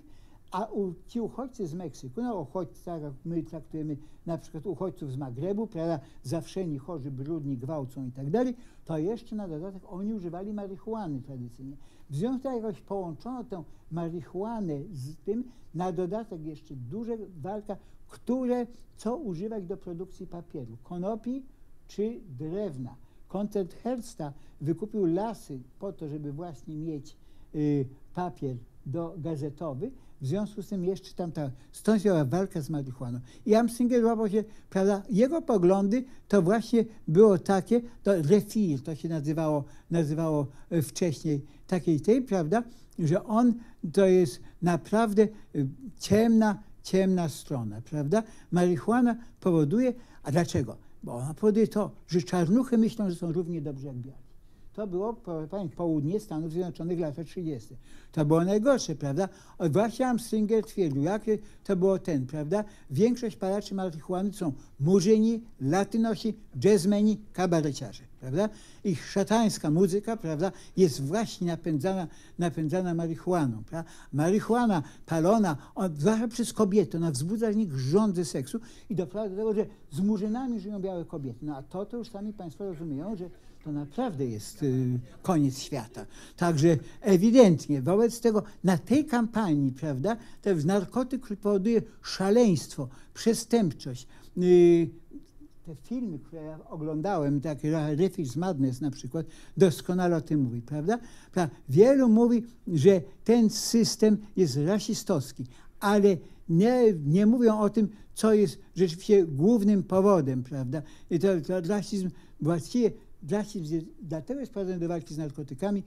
[SPEAKER 1] A ci uchodźcy z Meksyku, no uchodźcy, tak jak my traktujemy na przykład uchodźców z Magrebu, prawda, zawszeni, chorzy, brudni, gwałcą i tak dalej, to jeszcze na dodatek oni używali marihuany tradycyjnie. W związku z tym jakoś połączono tę marihuanę z tym, na dodatek jeszcze duża walka, co używać do produkcji papieru, konopi czy drewna. Koncert Herzta wykupił lasy po to, żeby właśnie mieć papier gazetowy. W związku z tym jeszcze stąd była walka z marihuaną. I Amsinger łapał się, prawda, jego poglądy to właśnie było takie, to refir, to się nazywało wcześniej takiej prawda, że on to jest naprawdę ciemna strona, prawda. Marihuana powoduje, a dlaczego? Bo ona powoduje to, że czarnuchy myślą, że są równie dobrzy jak biali. To było południe Stanów Zjednoczonych lata 30. To było najgorsze, prawda? Właśnie Amsinger twierdził, jakie to było prawda? Większość palaczy marihuany to są murzyni, latynosi, jazzmeni, kabareciarze, prawda? Ich szatańska muzyka, prawda, jest właśnie napędzana marihuaną, prawda? Marihuana palona, zwłaszcza przez kobiety, ona wzbudza w nich żądzę seksu i doprowadza do tego, że z murzynami żyją białe kobiety. No a to już sami państwo rozumieją, że to naprawdę jest koniec świata. Także ewidentnie wobec tego na tej kampanii, prawda, ten narkotyk powoduje szaleństwo, przestępczość. Te filmy, które ja oglądałem, takie Refugee Madness na przykład, doskonale o tym mówi, prawda? Wielu mówi, że ten system jest rasistowski, ale nie mówią o tym, co jest rzeczywiście głównym powodem, prawda? I to rasizm właściwie dlatego jest prowadzony do walki z narkotykami,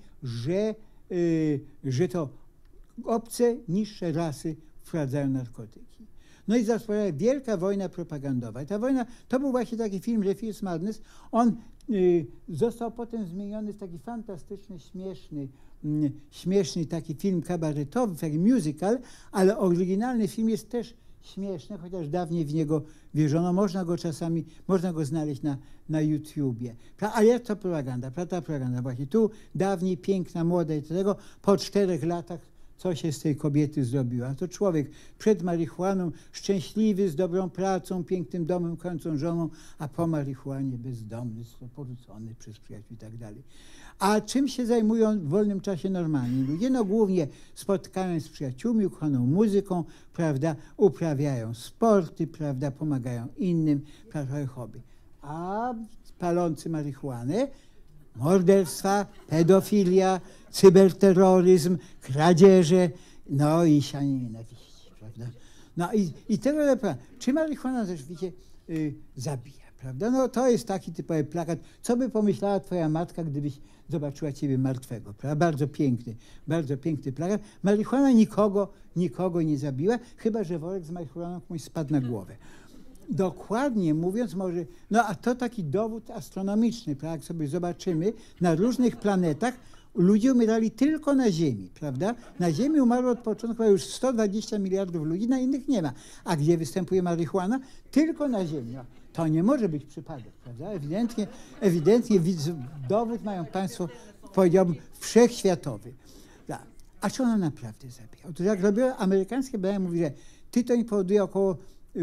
[SPEAKER 1] że to obce, niższe rasy wprowadzają narkotyki. No i zasprawia wielka wojna propagandowa. I ta wojna, to był właśnie taki film Refugee Madness. On został potem zmieniony w taki fantastyczny, śmieszny taki film kabaretowy, taki musical, ale oryginalny film jest też śmieszny, chociaż dawniej w niego wierzono. Można go znaleźć na YouTubie. Ale jak to propaganda? Ta propaganda właśnie tu dawniej piękna, młoda i tego po 4 latach co się z tej kobiety zrobiła. To człowiek przed marihuaną szczęśliwy, z dobrą pracą, pięknym domem, końcą żoną, a po marihuanie bezdomny, porzucony przez przyjaciół i tak dalej. A czym się zajmują w wolnym czasie normalni ludzie? No głównie spotykają się z przyjaciółmi, ukochaną muzyką, prawda, uprawiają sporty, prawda, pomagają innym, prawda, hobby. A palący marihuanę, morderstwa, pedofilia, cyberterroryzm, kradzieże, no i sianie nienawiści, prawda? No i tego, czy marihuana rzeczywiście zabija, prawda? No to jest taki typowy plakat. Co by pomyślała twoja matka, gdybyś zobaczyła ciebie martwego, prawda? Bardzo piękny plakat. Marihuana nikogo nie zabiła, chyba że worek z marihuaną komuś spadł na głowę. Dokładnie mówiąc może, no a to taki dowód astronomiczny, prawda? Jak sobie zobaczymy, na różnych planetach ludzie umierali tylko na Ziemi, prawda? Na Ziemi umarło od początku już 120 miliardów ludzi, na innych nie ma. A gdzie występuje marihuana? Tylko na Ziemi. No, to nie może być przypadek, prawda? Ewidentnie dowód mają państwo, powiedziałbym, wszechświatowy. A czy ona naprawdę zabija? Otóż jak robią amerykańskie badania, mówi, że tytoń powoduje około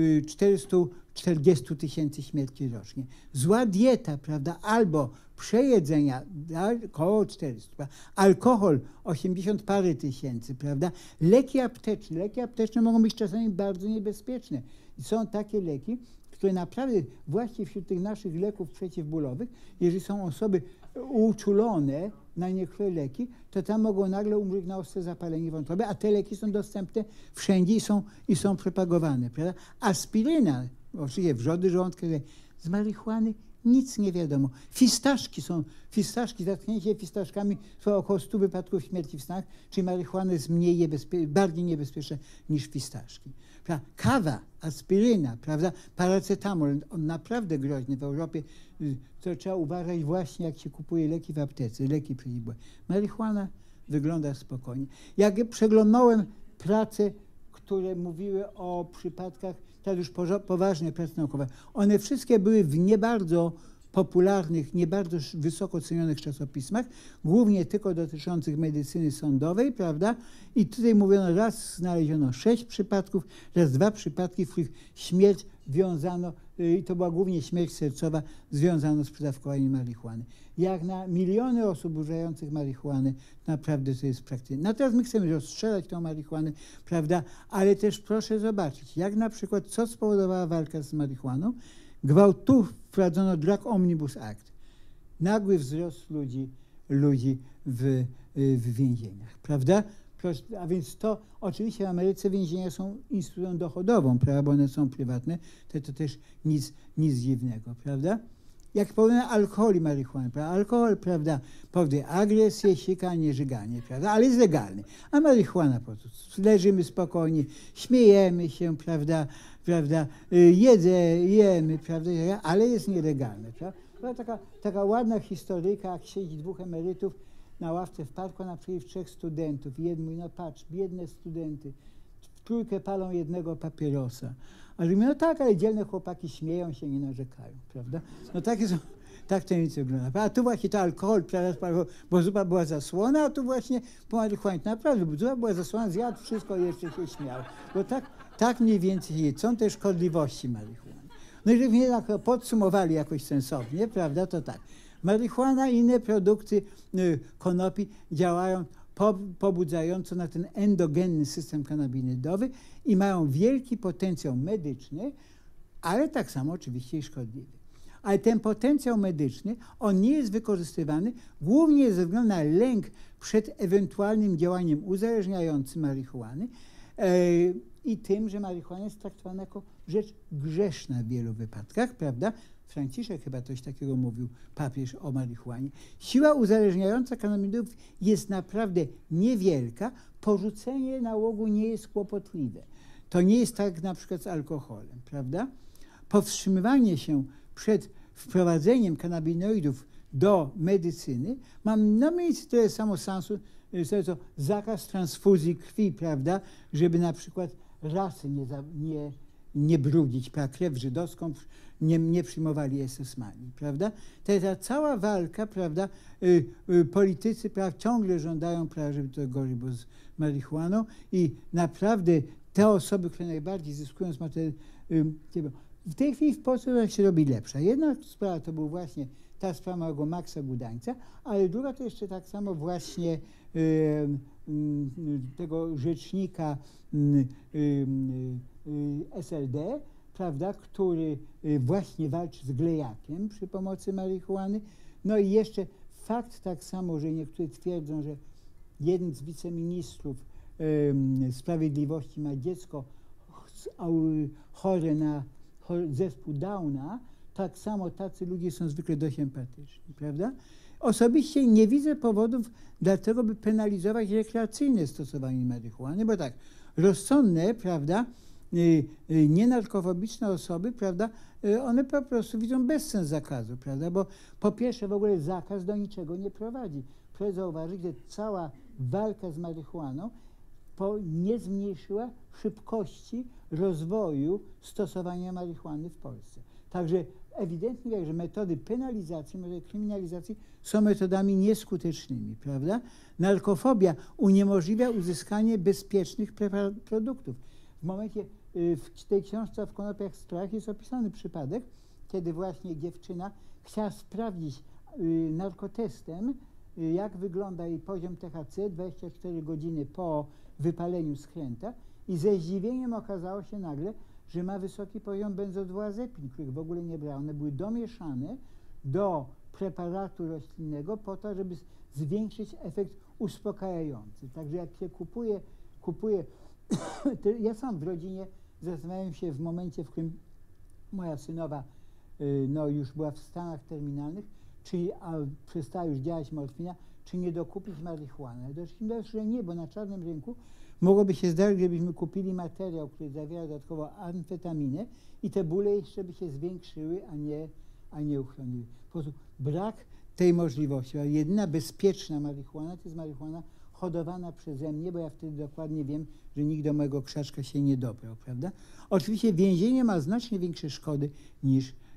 [SPEAKER 1] 440 000 śmierci rocznie. Zła dieta, prawda, albo przejedzenia, około 400, alkohol 80 parę tysięcy, prawda, leki apteczne mogą być czasami bardzo niebezpieczne. I są takie leki, które naprawdę właśnie wśród tych naszych leków przeciwbólowych, jeżeli są osoby uczulone na niektóre leki, to tam mogą nagle umrzeć na ostre zapalenie wątroby, a te leki są dostępne wszędzie i są propagowane, prawda? Aspiryna, oczywiście wrzody żołądkowe, z marihuany nic nie wiadomo. Fistaszki, zatknięcie fistaszkami, są około 100 wypadków śmierci w Stanach, czyli marihuana jest bardziej niebezpieczna niż fistaszki. Prawda? Kawa, aspiryna, prawda? Paracetamol, on naprawdę groźny w Europie, to trzeba uważać właśnie jak się kupuje leki w aptece, leki przeciwbólowe. Marihuana wygląda spokojnie. Jak przeglądałem prace, które mówiły o przypadkach, teraz już poważne prace naukowe, one wszystkie były w nie bardzo popularnych, nie bardzo wysoko cenionych czasopismach, głównie tylko dotyczących medycyny sądowej, prawda? I tutaj mówiono, raz znaleziono 6 przypadków, raz 2 przypadki, w których śmierć wiązano, i to była głównie śmierć sercowa, związano z przedawkowaniem marihuany. Jak na miliony osób używających marihuany, naprawdę to jest praktyczne. No teraz my chcemy rozstrzelać tą marihuanę, prawda? Ale też proszę zobaczyć, jak na przykład, co spowodowała walka z marihuaną. Tu wprowadzono Drug Omnibus Act. Nagły wzrost ludzi w więzieniach, prawda? A więc to, oczywiście w Ameryce więzienia są instytucją dochodową, prawda, bo one są prywatne, to też nic dziwnego, prawda? Jak powiem, alkohol i marihuana, prawda? Alkohol, prawda, powoduje agresję, sikanie, żyganie, prawda, ale jest legalny. A marihuana po prostu, leżymy spokojnie, śmiejemy się, prawda, jemy, prawda, ale jest nielegalne, prawda? Taka ładna historyjka, jak siedzi 2 emerytów na ławce w parku, naprzeciw 3 studentów. Jeden mówi, no patrz, biedne studenty, w trójkę palą jednego papierosa. A że no tak, ale dzielne chłopaki śmieją się, nie narzekają, prawda? No takie są, tak to nic wygląda. A tu właśnie to alkohol, prawda, bo zupa była zasłona, a tu właśnie po marihuanie. Naprawdę, bo zupa była zasłona, zjadł wszystko i jeszcze się śmiał. Bo tak mniej więcej są te szkodliwości marihuany. No i żebyśmy jednak podsumowali jakoś sensownie, prawda, to tak. Marihuana i inne produkty konopi działają pobudzająco na ten endogenny system kanabinoidowy i mają wielki potencjał medyczny, ale tak samo oczywiście i szkodliwy. Ale ten potencjał medyczny, on nie jest wykorzystywany głównie ze względu na lęk przed ewentualnym działaniem uzależniającym marihuany i tym, że marihuana jest traktowana jako rzecz grzeszna w wielu wypadkach, prawda? Franciszek chyba coś takiego mówił, papież, o marihuanie. Siła uzależniająca kanabinoidów jest naprawdę niewielka. Porzucenie nałogu nie jest kłopotliwe. To nie jest tak na przykład z alkoholem, prawda? Powstrzymywanie się przed wprowadzeniem kanabinoidów do medycyny ma mniej więcej tyle samo sensu, co zakaz transfuzji krwi, prawda? Żeby na przykład rasy nie brudzić, krew żydowską nie przyjmowali SS-mani, prawda? Ta cała walka, prawda, politycy ciągle żądają, prawda, żeby to gorzej było z marihuaną i naprawdę te osoby, które najbardziej zyskują z w tej chwili w Polsce się robi lepsza. Jedna sprawa to był właśnie ta sprawa małego Maxa Gudańca, ale druga to jeszcze tak samo właśnie tego rzecznika SLD, prawda, który właśnie walczy z glejakiem przy pomocy marihuany. No i jeszcze fakt tak samo, że niektórzy twierdzą, że jeden z wiceministrów sprawiedliwości ma dziecko chore na zespół Downa, tak samo tacy ludzie są zwykle dość sympatyczni, prawda? Osobiście nie widzę powodów dlatego, by penalizować rekreacyjne stosowanie marihuany, bo tak, rozsądne, prawda, nienarkofobiczne osoby, prawda, one po prostu widzą bezsens zakazu, prawda, bo po pierwsze w ogóle zakaz do niczego nie prowadzi. Proszę zauważyć, że cała walka z marihuaną nie zmniejszyła szybkości rozwoju stosowania marihuany w Polsce. Także ewidentnie widać, że metody penalizacji, metody kryminalizacji są metodami nieskutecznymi, prawda? Narkofobia uniemożliwia uzyskanie bezpiecznych produktów. W momencie, w tej książce w Konopiach w strach jest opisany przypadek, kiedy właśnie dziewczyna chciała sprawdzić narkotestem, jak wygląda jej poziom THC 24 godziny po wypaleniu skręta i ze zdziwieniem okazało się nagle, że ma wysoki poziom benzodiazepin, których w ogóle nie brała. One były domieszane do preparatu roślinnego po to, żeby zwiększyć efekt uspokajający. Także jak się kupuje ja sam w rodzinie zastanawiam się w momencie, w którym moja synowa no, już była w stanach terminalnych, a przestała już działać morfina, czy nie dokupić marihuany. Doszliśmy, że nie, bo na czarnym rynku mogłoby się zdarzyć, gdybyśmy kupili materiał, który zawiera dodatkowo amfetaminę i te bóle jeszcze by się zwiększyły, a nie uchroniły. Po prostu brak tej możliwości. A jedyna bezpieczna marihuana to jest marihuana hodowana przeze mnie, bo ja wtedy dokładnie wiem, że nikt do mojego krzaczka się nie dobrał, prawda? Oczywiście więzienie ma znacznie większe szkody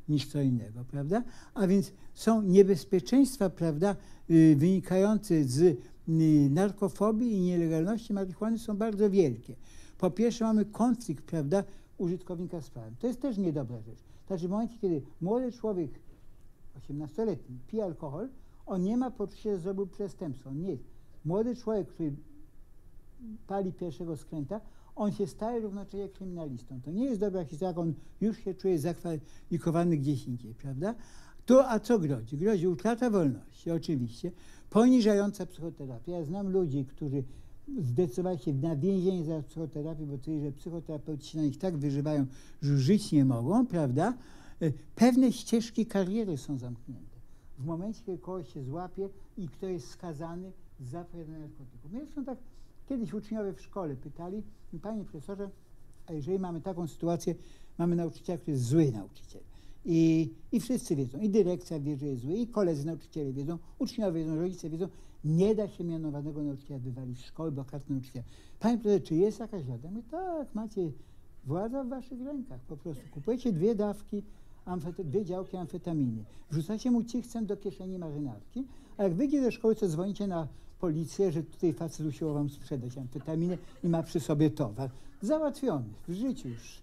[SPEAKER 1] niż co innego, prawda? A więc są niebezpieczeństwa, prawda, wynikające z narkofobii i nielegalności marihuany są bardzo wielkie. Po pierwsze mamy konflikt, prawda, użytkownika z prawem. To jest też niedobra rzecz. Znaczy w momencie, kiedy młody człowiek, 18-letni, pije alkohol, on nie ma poczucia, że zrobił przestępstwo. On nie jest. Młody człowiek, który pali pierwszego skręta, on się staje równocześnie kryminalistą. To nie jest dobra historia, jak on już się czuje zakwalifikowany gdzieś indziej, prawda? A co grozi? Grozi utrata wolności, oczywiście, poniżająca psychoterapia. Ja znam ludzi, którzy zdecydowali się na więzienie za psychoterapię, bo czuli, że psychoterapeuci się na nich tak wyżywają, że żyć nie mogą, prawda? Pewne ścieżki kariery są zamknięte. W momencie, kiedy kogoś się złapie i kto jest skazany za pojednanie narkotyków. Zresztą tak kiedyś uczniowie w szkole pytali, panie profesorze, a jeżeli mamy taką sytuację, mamy nauczyciela, który jest zły nauczyciel. I wszyscy wiedzą, i dyrekcja wie, że jest zły, i koledzy nauczyciele wiedzą, uczniowie wiedzą, rodzice wiedzą, nie da się mianowanego nauczyciela wywalić z szkoły, bo karty nauczyciela. Panie profesorze, czy jest jakaś rada? My tak, macie władza w waszych rękach, po prostu kupujecie 2 dawki, 2 działki amfetaminy, wrzucacie mu cichcem do kieszeni marynarki, a jak wyjdzie ze szkoły, to dzwonicie na policję, że tutaj facet usiłował wam sprzedać amfetaminę i ma przy sobie towar. Załatwiony, w życiu już.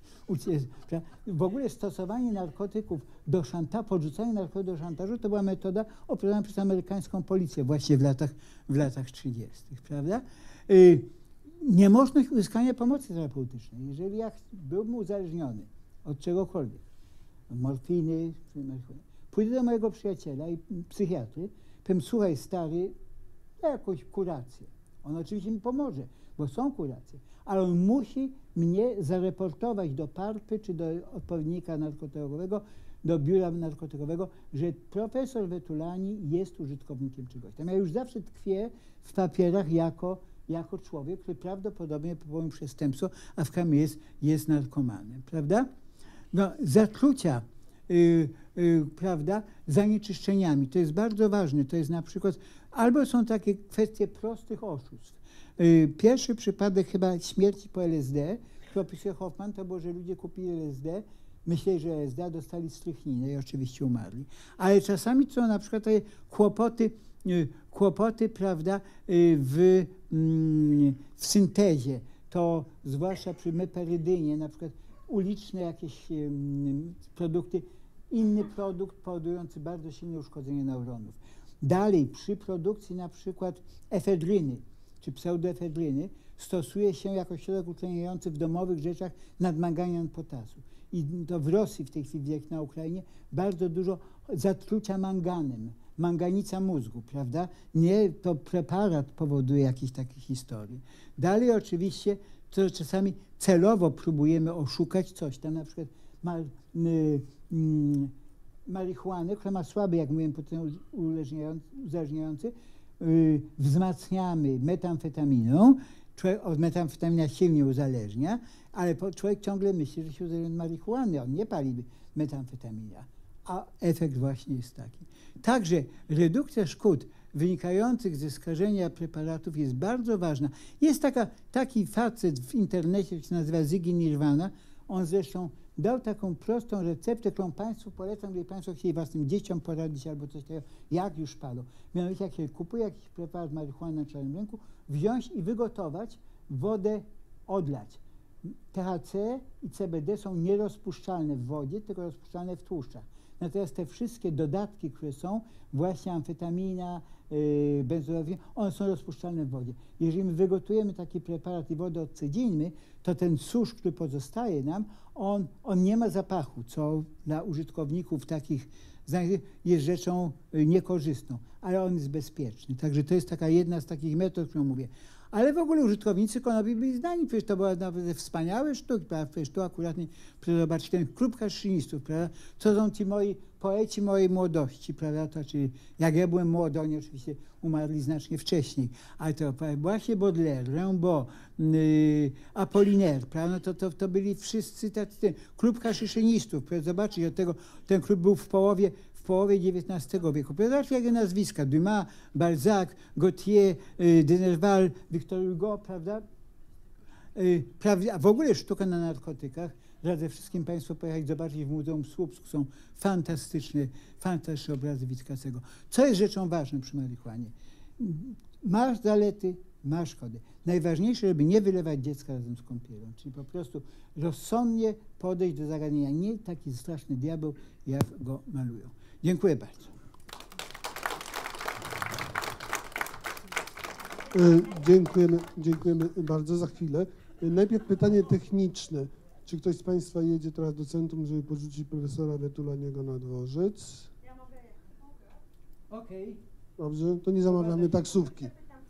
[SPEAKER 1] W ogóle stosowanie narkotyków do szantażu, podrzucanie narkotyków do szantażu to była metoda opracowana przez amerykańską policję właśnie w latach 30., prawda? Niemożność uzyskania pomocy terapeutycznej. Jeżeli ja byłbym uzależniony od czegokolwiek, od morfiny, pójdę do mojego przyjaciela i psychiatry, powiem, słuchaj stary, da jakąś kurację. On oczywiście mi pomoże, bo są kuracje, ale on musi mnie zareportować do PARP-y czy do odpowiednika narkotykowego, do biura narkotykowego, że profesor Wetulani jest użytkownikiem czegoś tam. Ja już zawsze tkwię w papierach jako człowiek, który prawdopodobnie popełnił przestępstwo, a w kraju jest narkomanem, prawda? No, zatrucia, prawda, zanieczyszczeniami, to jest bardzo ważne, to jest na przykład, albo są takie kwestie prostych oszustw. Pierwszy przypadek chyba śmierci po LSD, który opisuje Hoffman, to było, że ludzie kupili LSD, myśleli, że LSD, a dostali strychninę i oczywiście umarli. Ale czasami są na przykład takie kłopoty, prawda, w syntezie. To zwłaszcza przy meperydynie, na przykład uliczne jakieś produkty, inny produkt powodujący bardzo silne uszkodzenie neuronów. Dalej, przy produkcji na przykład efedryny, czy pseudoefedryny, stosuje się jako środek utleniający w domowych rzeczach nadmanganian potasu. I to w Rosji w tej chwili, jak na Ukrainie, bardzo dużo zatrucia manganem, manganica mózgu, prawda? Nie to preparat powoduje jakieś takie historie. Dalej oczywiście, to czasami celowo próbujemy oszukać coś tam, na przykład marihuanę, która ma słaby, jak mówiłem, potencjał uzależniający, wzmacniamy metamfetaminą. Człowiek od metamfetamina silnie uzależnia, ale człowiek ciągle myśli, że się uzależnia od marihuany. On nie pali metamfetamina, a efekt właśnie jest taki. Także redukcja szkód wynikających ze skażenia preparatów jest bardzo ważna. Jest taki facet w internecie, który się nazywa Ziggy Nirvana. On zresztą dał taką prostą receptę, którą Państwu polecam, gdyby Państwo chcieli własnym dzieciom poradzić albo coś takiego, jak już palą. Mianowicie, jak się kupuje jakiś preparat marihuany na czarnym rynku, wziąć i wygotować, wodę odlać. THC i CBD są nierozpuszczalne w wodzie, tylko rozpuszczalne w tłuszczach. Natomiast te wszystkie dodatki, które są, właśnie amfetamina, benzodiazepina, one są rozpuszczalne w wodzie. Jeżeli my wygotujemy taki preparat i wodę odcedzimy, to ten susz, który pozostaje nam, on nie ma zapachu, co dla użytkowników takich jest rzeczą niekorzystną, ale on jest bezpieczny. Także to jest taka jedna z takich metod, którą mówię. Ale w ogóle użytkownicy konopi byli znani, przecież to była nawet wspaniałe sztuki, prawda? Przecież tu akurat, zobaczcie, ten klub kaszynistów, prawda? Co są ci moi poeci mojej młodości, prawda? To, czyli jak ja byłem młody, oni oczywiście umarli znacznie wcześniej, ale to właśnie Baudelaire, Rimbaud, Apollinaire, prawda? To byli wszyscy tacy, klub kaszynistów, prawda? Zobaczcie, ten klub był w połowie XIX wieku. Zobaczcie, jakie nazwiska: Dumas, Balzac, Gautier, de Nerval, Victor Hugo, prawda? W ogóle sztuka na narkotykach radzę wszystkim Państwu pojechać, zobaczyć w Muzeum w Słupsku. Są fantastyczne obrazy Witkacego. Co jest rzeczą ważną przy marihuanie? Ma zalety, ma szkody. Najważniejsze, żeby nie wylewać dziecka razem z kąpielą, czyli po prostu rozsądnie podejść do zagadnienia. Nie taki straszny diabeł, jak go malują. Dziękuję bardzo.
[SPEAKER 2] Dziękujemy bardzo. Za chwilę. Najpierw pytanie techniczne. Czy ktoś z Państwa jedzie teraz do centrum, żeby porzucić profesora Wetulaniego na dworzec?
[SPEAKER 3] Ja mogę jechać.
[SPEAKER 1] Okej.
[SPEAKER 2] Dobrze, to nie zamawiamy taksówki.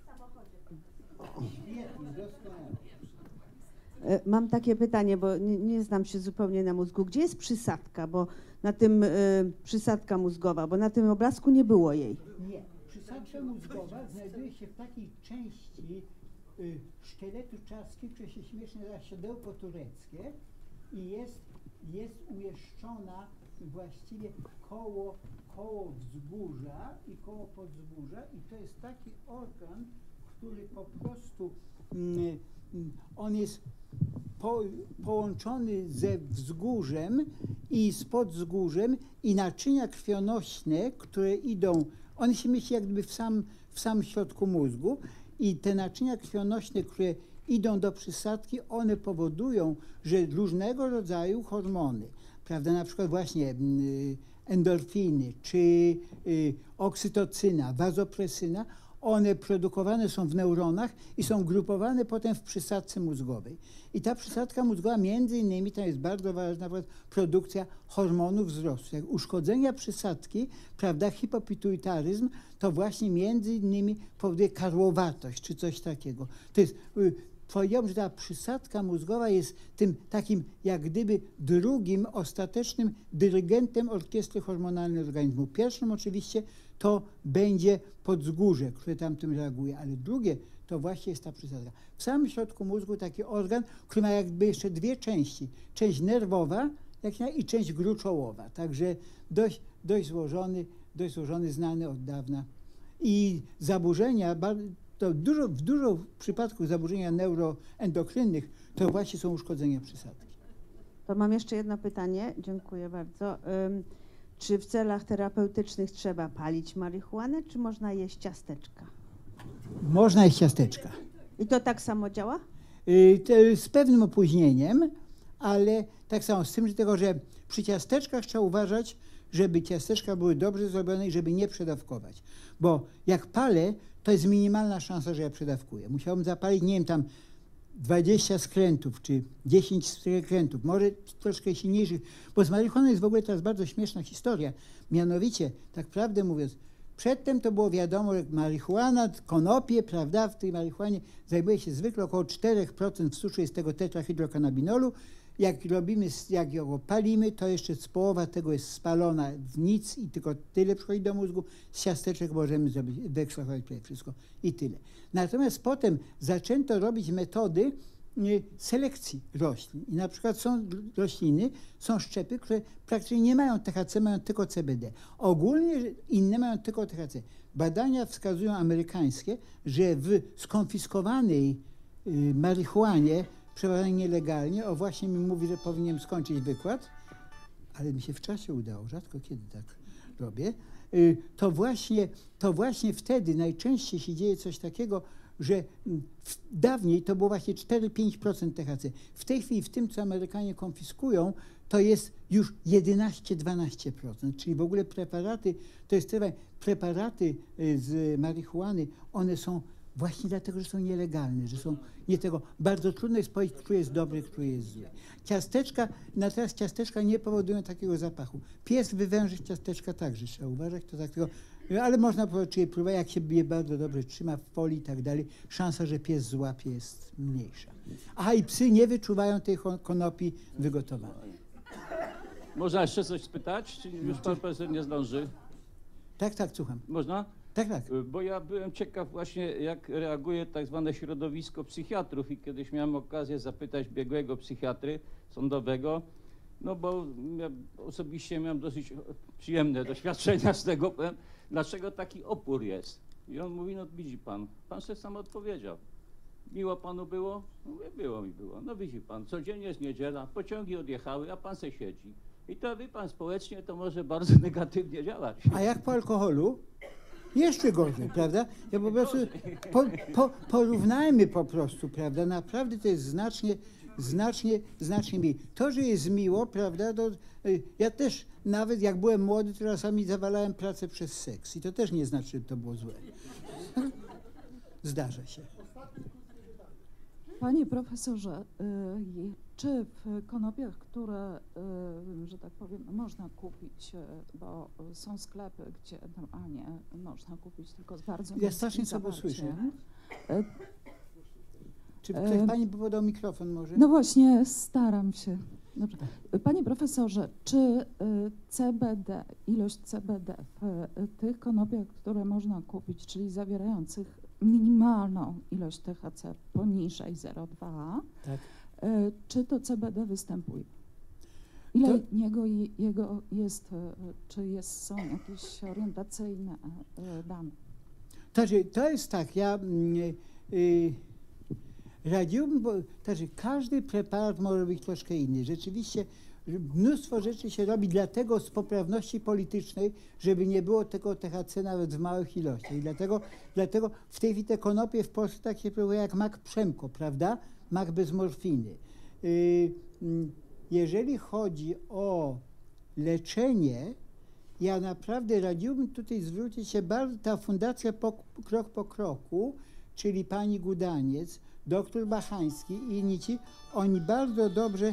[SPEAKER 3] Mam takie pytanie, bo nie znam się zupełnie na mózgu. Gdzie jest przysadka, bo na tym przysadka mózgowa, bo na tym obrazku nie było jej.
[SPEAKER 1] Nie. Przysadka mózgowa znajduje się w takiej części szkieletu czaszki, które się śmiesznie nazywa siodełko tureckie i jest umieszczona właściwie koło wzgórza i koło podzgórza i to jest taki organ, który po prostu on jest połączony ze wzgórzem i z podzgórzem i naczynia krwionośne, które idą, one się mieści jak gdyby w samym środku mózgu i te naczynia krwionośne, które idą do przysadki, one powodują, że różnego rodzaju hormony, prawda, na przykład właśnie endorfiny, czy oksytocyna, wazopresyna, one produkowane są w neuronach i są grupowane potem w przysadce mózgowej. I ta przysadka mózgowa między innymi, to jest bardzo ważna produkcja hormonów wzrostu. Jak uszkodzenia przysadki, prawda, hipopituitaryzm, to właśnie między innymi powoduje karłowatość czy coś takiego. To jest, powiedziałbym, że ta przysadka mózgowa jest tym takim jak gdyby drugim, ostatecznym dyrygentem orkiestry hormonalnej organizmu. Pierwszym oczywiście to będzie podzgórze, które tam tym reaguje, ale drugie to właśnie jest ta przysadka. W samym środku mózgu taki organ, który ma jakby jeszcze dwie części. Część nerwowa i część gruczołowa. Także dość złożony, znany od dawna. I zaburzenia, to w dużo przypadków zaburzenia neuroendokrynnych to właśnie są uszkodzenia przysadki.
[SPEAKER 3] To mam jeszcze jedno pytanie, dziękuję bardzo. Czy w celach terapeutycznych trzeba palić marihuanę, czy można jeść ciasteczka?
[SPEAKER 1] Można jeść ciasteczka.
[SPEAKER 3] I to tak samo działa?
[SPEAKER 1] Z pewnym opóźnieniem, ale tak samo z tym, że przy ciasteczkach trzeba uważać, żeby ciasteczka były dobrze zrobione i żeby nie przedawkować. Bo jak palę, to jest minimalna szansa, że ja przedawkuję. Musiałbym zapalić, nie wiem, tam 20 skrętów, czy 10 skrętów, może troszkę silniejszych, bo z marihuaną jest w ogóle teraz bardzo śmieszna historia. Mianowicie, tak prawdę mówiąc, przedtem to było wiadomo, że marihuana, konopie, prawda, w tej marihuanie znajduje się zwykle około 4% w suszu jest tego tetrahydrokanabinolu. Jak ją palimy, to jeszcze z połowa tego jest spalona w nic i tylko tyle przychodzi do mózgu. Z ciasteczek możemy zrobić, wyekstrahować wszystko i tyle. Natomiast potem zaczęto robić metody selekcji roślin. I na przykład są rośliny, są szczepy, które praktycznie nie mają THC, mają tylko CBD. Ogólnie inne mają tylko THC. Badania wskazują amerykańskie, że w skonfiskowanej marihuanie przeważnie nielegalnie, właśnie mi mówi, że powinienem skończyć wykład, ale mi się w czasie udało, rzadko kiedy tak robię, to właśnie wtedy najczęściej się dzieje coś takiego, że dawniej to było właśnie 4-5% THC. W tej chwili w tym, co Amerykanie konfiskują, to jest już 11-12%, czyli w ogóle preparaty, to jest preparaty z marihuany, one są właśnie dlatego, że są nielegalne, że są nie tego. Bardzo trudno jest powiedzieć, który jest dobry, który jest zły. Ciasteczka, teraz ciasteczka nie powodują takiego zapachu. Pies wywęży ciasteczka także, trzeba uważać, to takiego, ale można powiedzieć, czy je próbować, jak się je bardzo dobrze trzyma w folii i tak dalej, szansa, że pies złapie jest mniejsza. Aha, i psy nie wyczuwają tej konopi wygotowanej.
[SPEAKER 4] Można jeszcze coś spytać? Czy już pan profesor nie zdąży?
[SPEAKER 1] Tak, słucham.
[SPEAKER 4] Można?
[SPEAKER 1] Tak.
[SPEAKER 4] Bo ja byłem ciekaw właśnie, jak reaguje tak zwane środowisko psychiatrów i kiedyś miałem okazję zapytać biegłego psychiatry sądowego, no bo ja osobiście miałem dosyć przyjemne doświadczenia z tego, dlaczego taki opór jest. I on mówi, no widzi pan sobie sam odpowiedział. Miło panu było? Mówię, było mi było. No widzi pan, codziennie jest niedziela, pociągi odjechały, a pan se siedzi. I to, wie pan, społecznie to może bardzo negatywnie działać.
[SPEAKER 1] A jak po alkoholu? Jeszcze gorzej, prawda? Ja po prostu porównajmy po prostu, prawda? Naprawdę to jest znacznie mniej. To, że jest miło, prawda? To, ja też nawet jak byłem młody, to czasami zawalałem pracę przez seks i to też nie znaczy, że to było złe. Zdarza się.
[SPEAKER 5] Panie profesorze, czy w konopiach, które, że tak powiem, można kupić, bo są sklepy, gdzie normalnie można kupić tylko z bardzo
[SPEAKER 1] Ja
[SPEAKER 5] niskim
[SPEAKER 1] strasznie słabo
[SPEAKER 5] zawarciem.
[SPEAKER 1] słyszę. Czy ktoś pani by podał mikrofon może?
[SPEAKER 5] No właśnie, staram się. Dobrze. Panie profesorze, czy CBD, ilość CBD w tych konopiach, które można kupić, czyli zawierających minimalną ilość THC poniżej 0,2,
[SPEAKER 1] Tak.
[SPEAKER 5] czy to CBD występuje? Ile jego jest, czy są jakieś orientacyjne dane?
[SPEAKER 1] To jest tak, ja radziłbym, bo każdy preparat może być troszkę inny. Rzeczywiście mnóstwo rzeczy się robi dlatego z poprawności politycznej, żeby nie było tego THC nawet w małych ilościach. I dlatego w tej chwili te konopie w Polsce tak się próbuje jak mak Przemko, prawda? Mak bez morfiny. Jeżeli chodzi o leczenie, ja naprawdę radziłbym tutaj zwrócić się bardzo, ta fundacja Krok po Kroku, czyli pani Gudaniec, doktor Bachański i inni ci, oni bardzo dobrze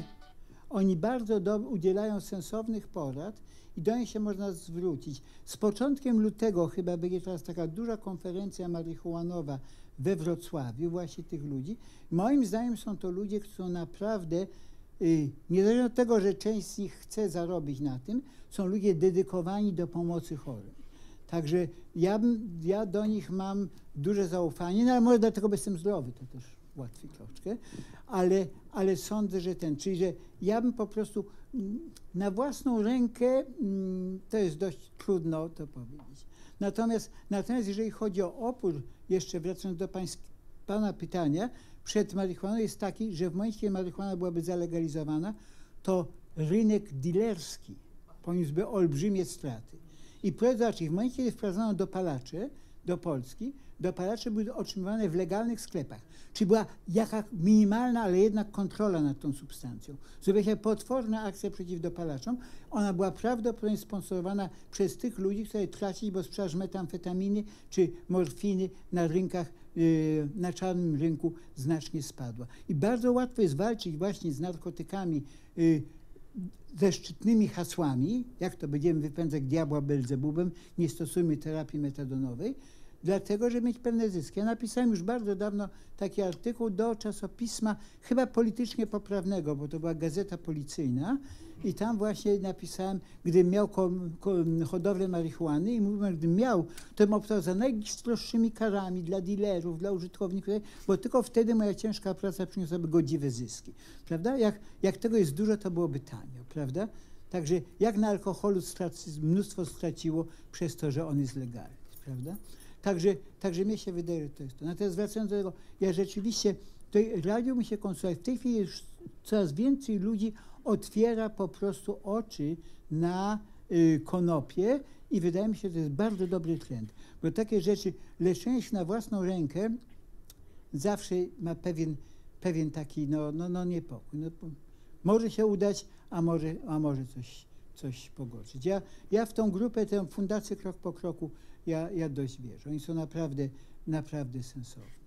[SPEAKER 1] udzielają sensownych porad i do nich się można zwrócić. Z początkiem lutego chyba będzie teraz taka duża konferencja marihuanowa we Wrocławiu, właśnie tych ludzi. Moim zdaniem są to ludzie, którzy są naprawdę, niezależnie od tego, że część z nich chce zarobić na tym, są ludzie dedykowani do pomocy chorym. Także ja do nich mam duże zaufanie, no ale może dlatego, bo jestem zdrowy, to też łatwiej troszkę, ale sądzę, że czyli że ja bym po prostu na własną rękę, to jest dość trudno to powiedzieć. Natomiast jeżeli chodzi o opór, jeszcze wracając do pana pytania, przed marihuaną jest taki, że w momencie, kiedy marihuana byłaby zalegalizowana, to rynek dilerski poniósłby olbrzymie straty. I w momencie, kiedy wprowadzono dopalacze do Polski, dopalacze były otrzymywane w legalnych sklepach. Czyli była jaka minimalna, ale jednak kontrola nad tą substancją. Zrobiła się potworna akcja przeciw dopalaczom. Ona była prawdopodobnie sponsorowana przez tych ludzi, którzy tracili, bo sprzedaż metamfetaminy czy morfiny na rynkach, na czarnym rynku znacznie spadła. I bardzo łatwo jest walczyć właśnie z narkotykami, ze szczytnymi hasłami, jak to będziemy wypędzać diabła Belzebubem, nie stosujmy terapii metadonowej, dlatego, żeby mieć pewne zyski. Ja napisałem już bardzo dawno taki artykuł do czasopisma chyba politycznie poprawnego, bo to była Gazeta Policyjna i tam właśnie napisałem, gdybym miał hodowlę marihuany i mówiłem, że gdybym miał, to bym obstał za najstroższymi karami dla dealerów, dla użytkowników, bo tylko wtedy moja ciężka praca przyniosłaby godziwe zyski, prawda? Jak tego jest dużo, to byłoby tanio, prawda? Także jak na alkoholu mnóstwo straciło przez to, że on jest legalny, prawda? Także mnie się wydaje, że to jest to. Natomiast wracając do tego, ja rzeczywiście, tutaj radziłbym się konsultować. W tej chwili już coraz więcej ludzi otwiera po prostu oczy na konopie i wydaje mi się, że to jest bardzo dobry trend. Bo takie rzeczy, leczenie się na własną rękę zawsze ma pewien taki niepokój. No, może się udać, a może coś pogorszyć. Ja w tą grupę, tę fundację Krok po Kroku, ja dość wierzę. Oni są naprawdę sensowni.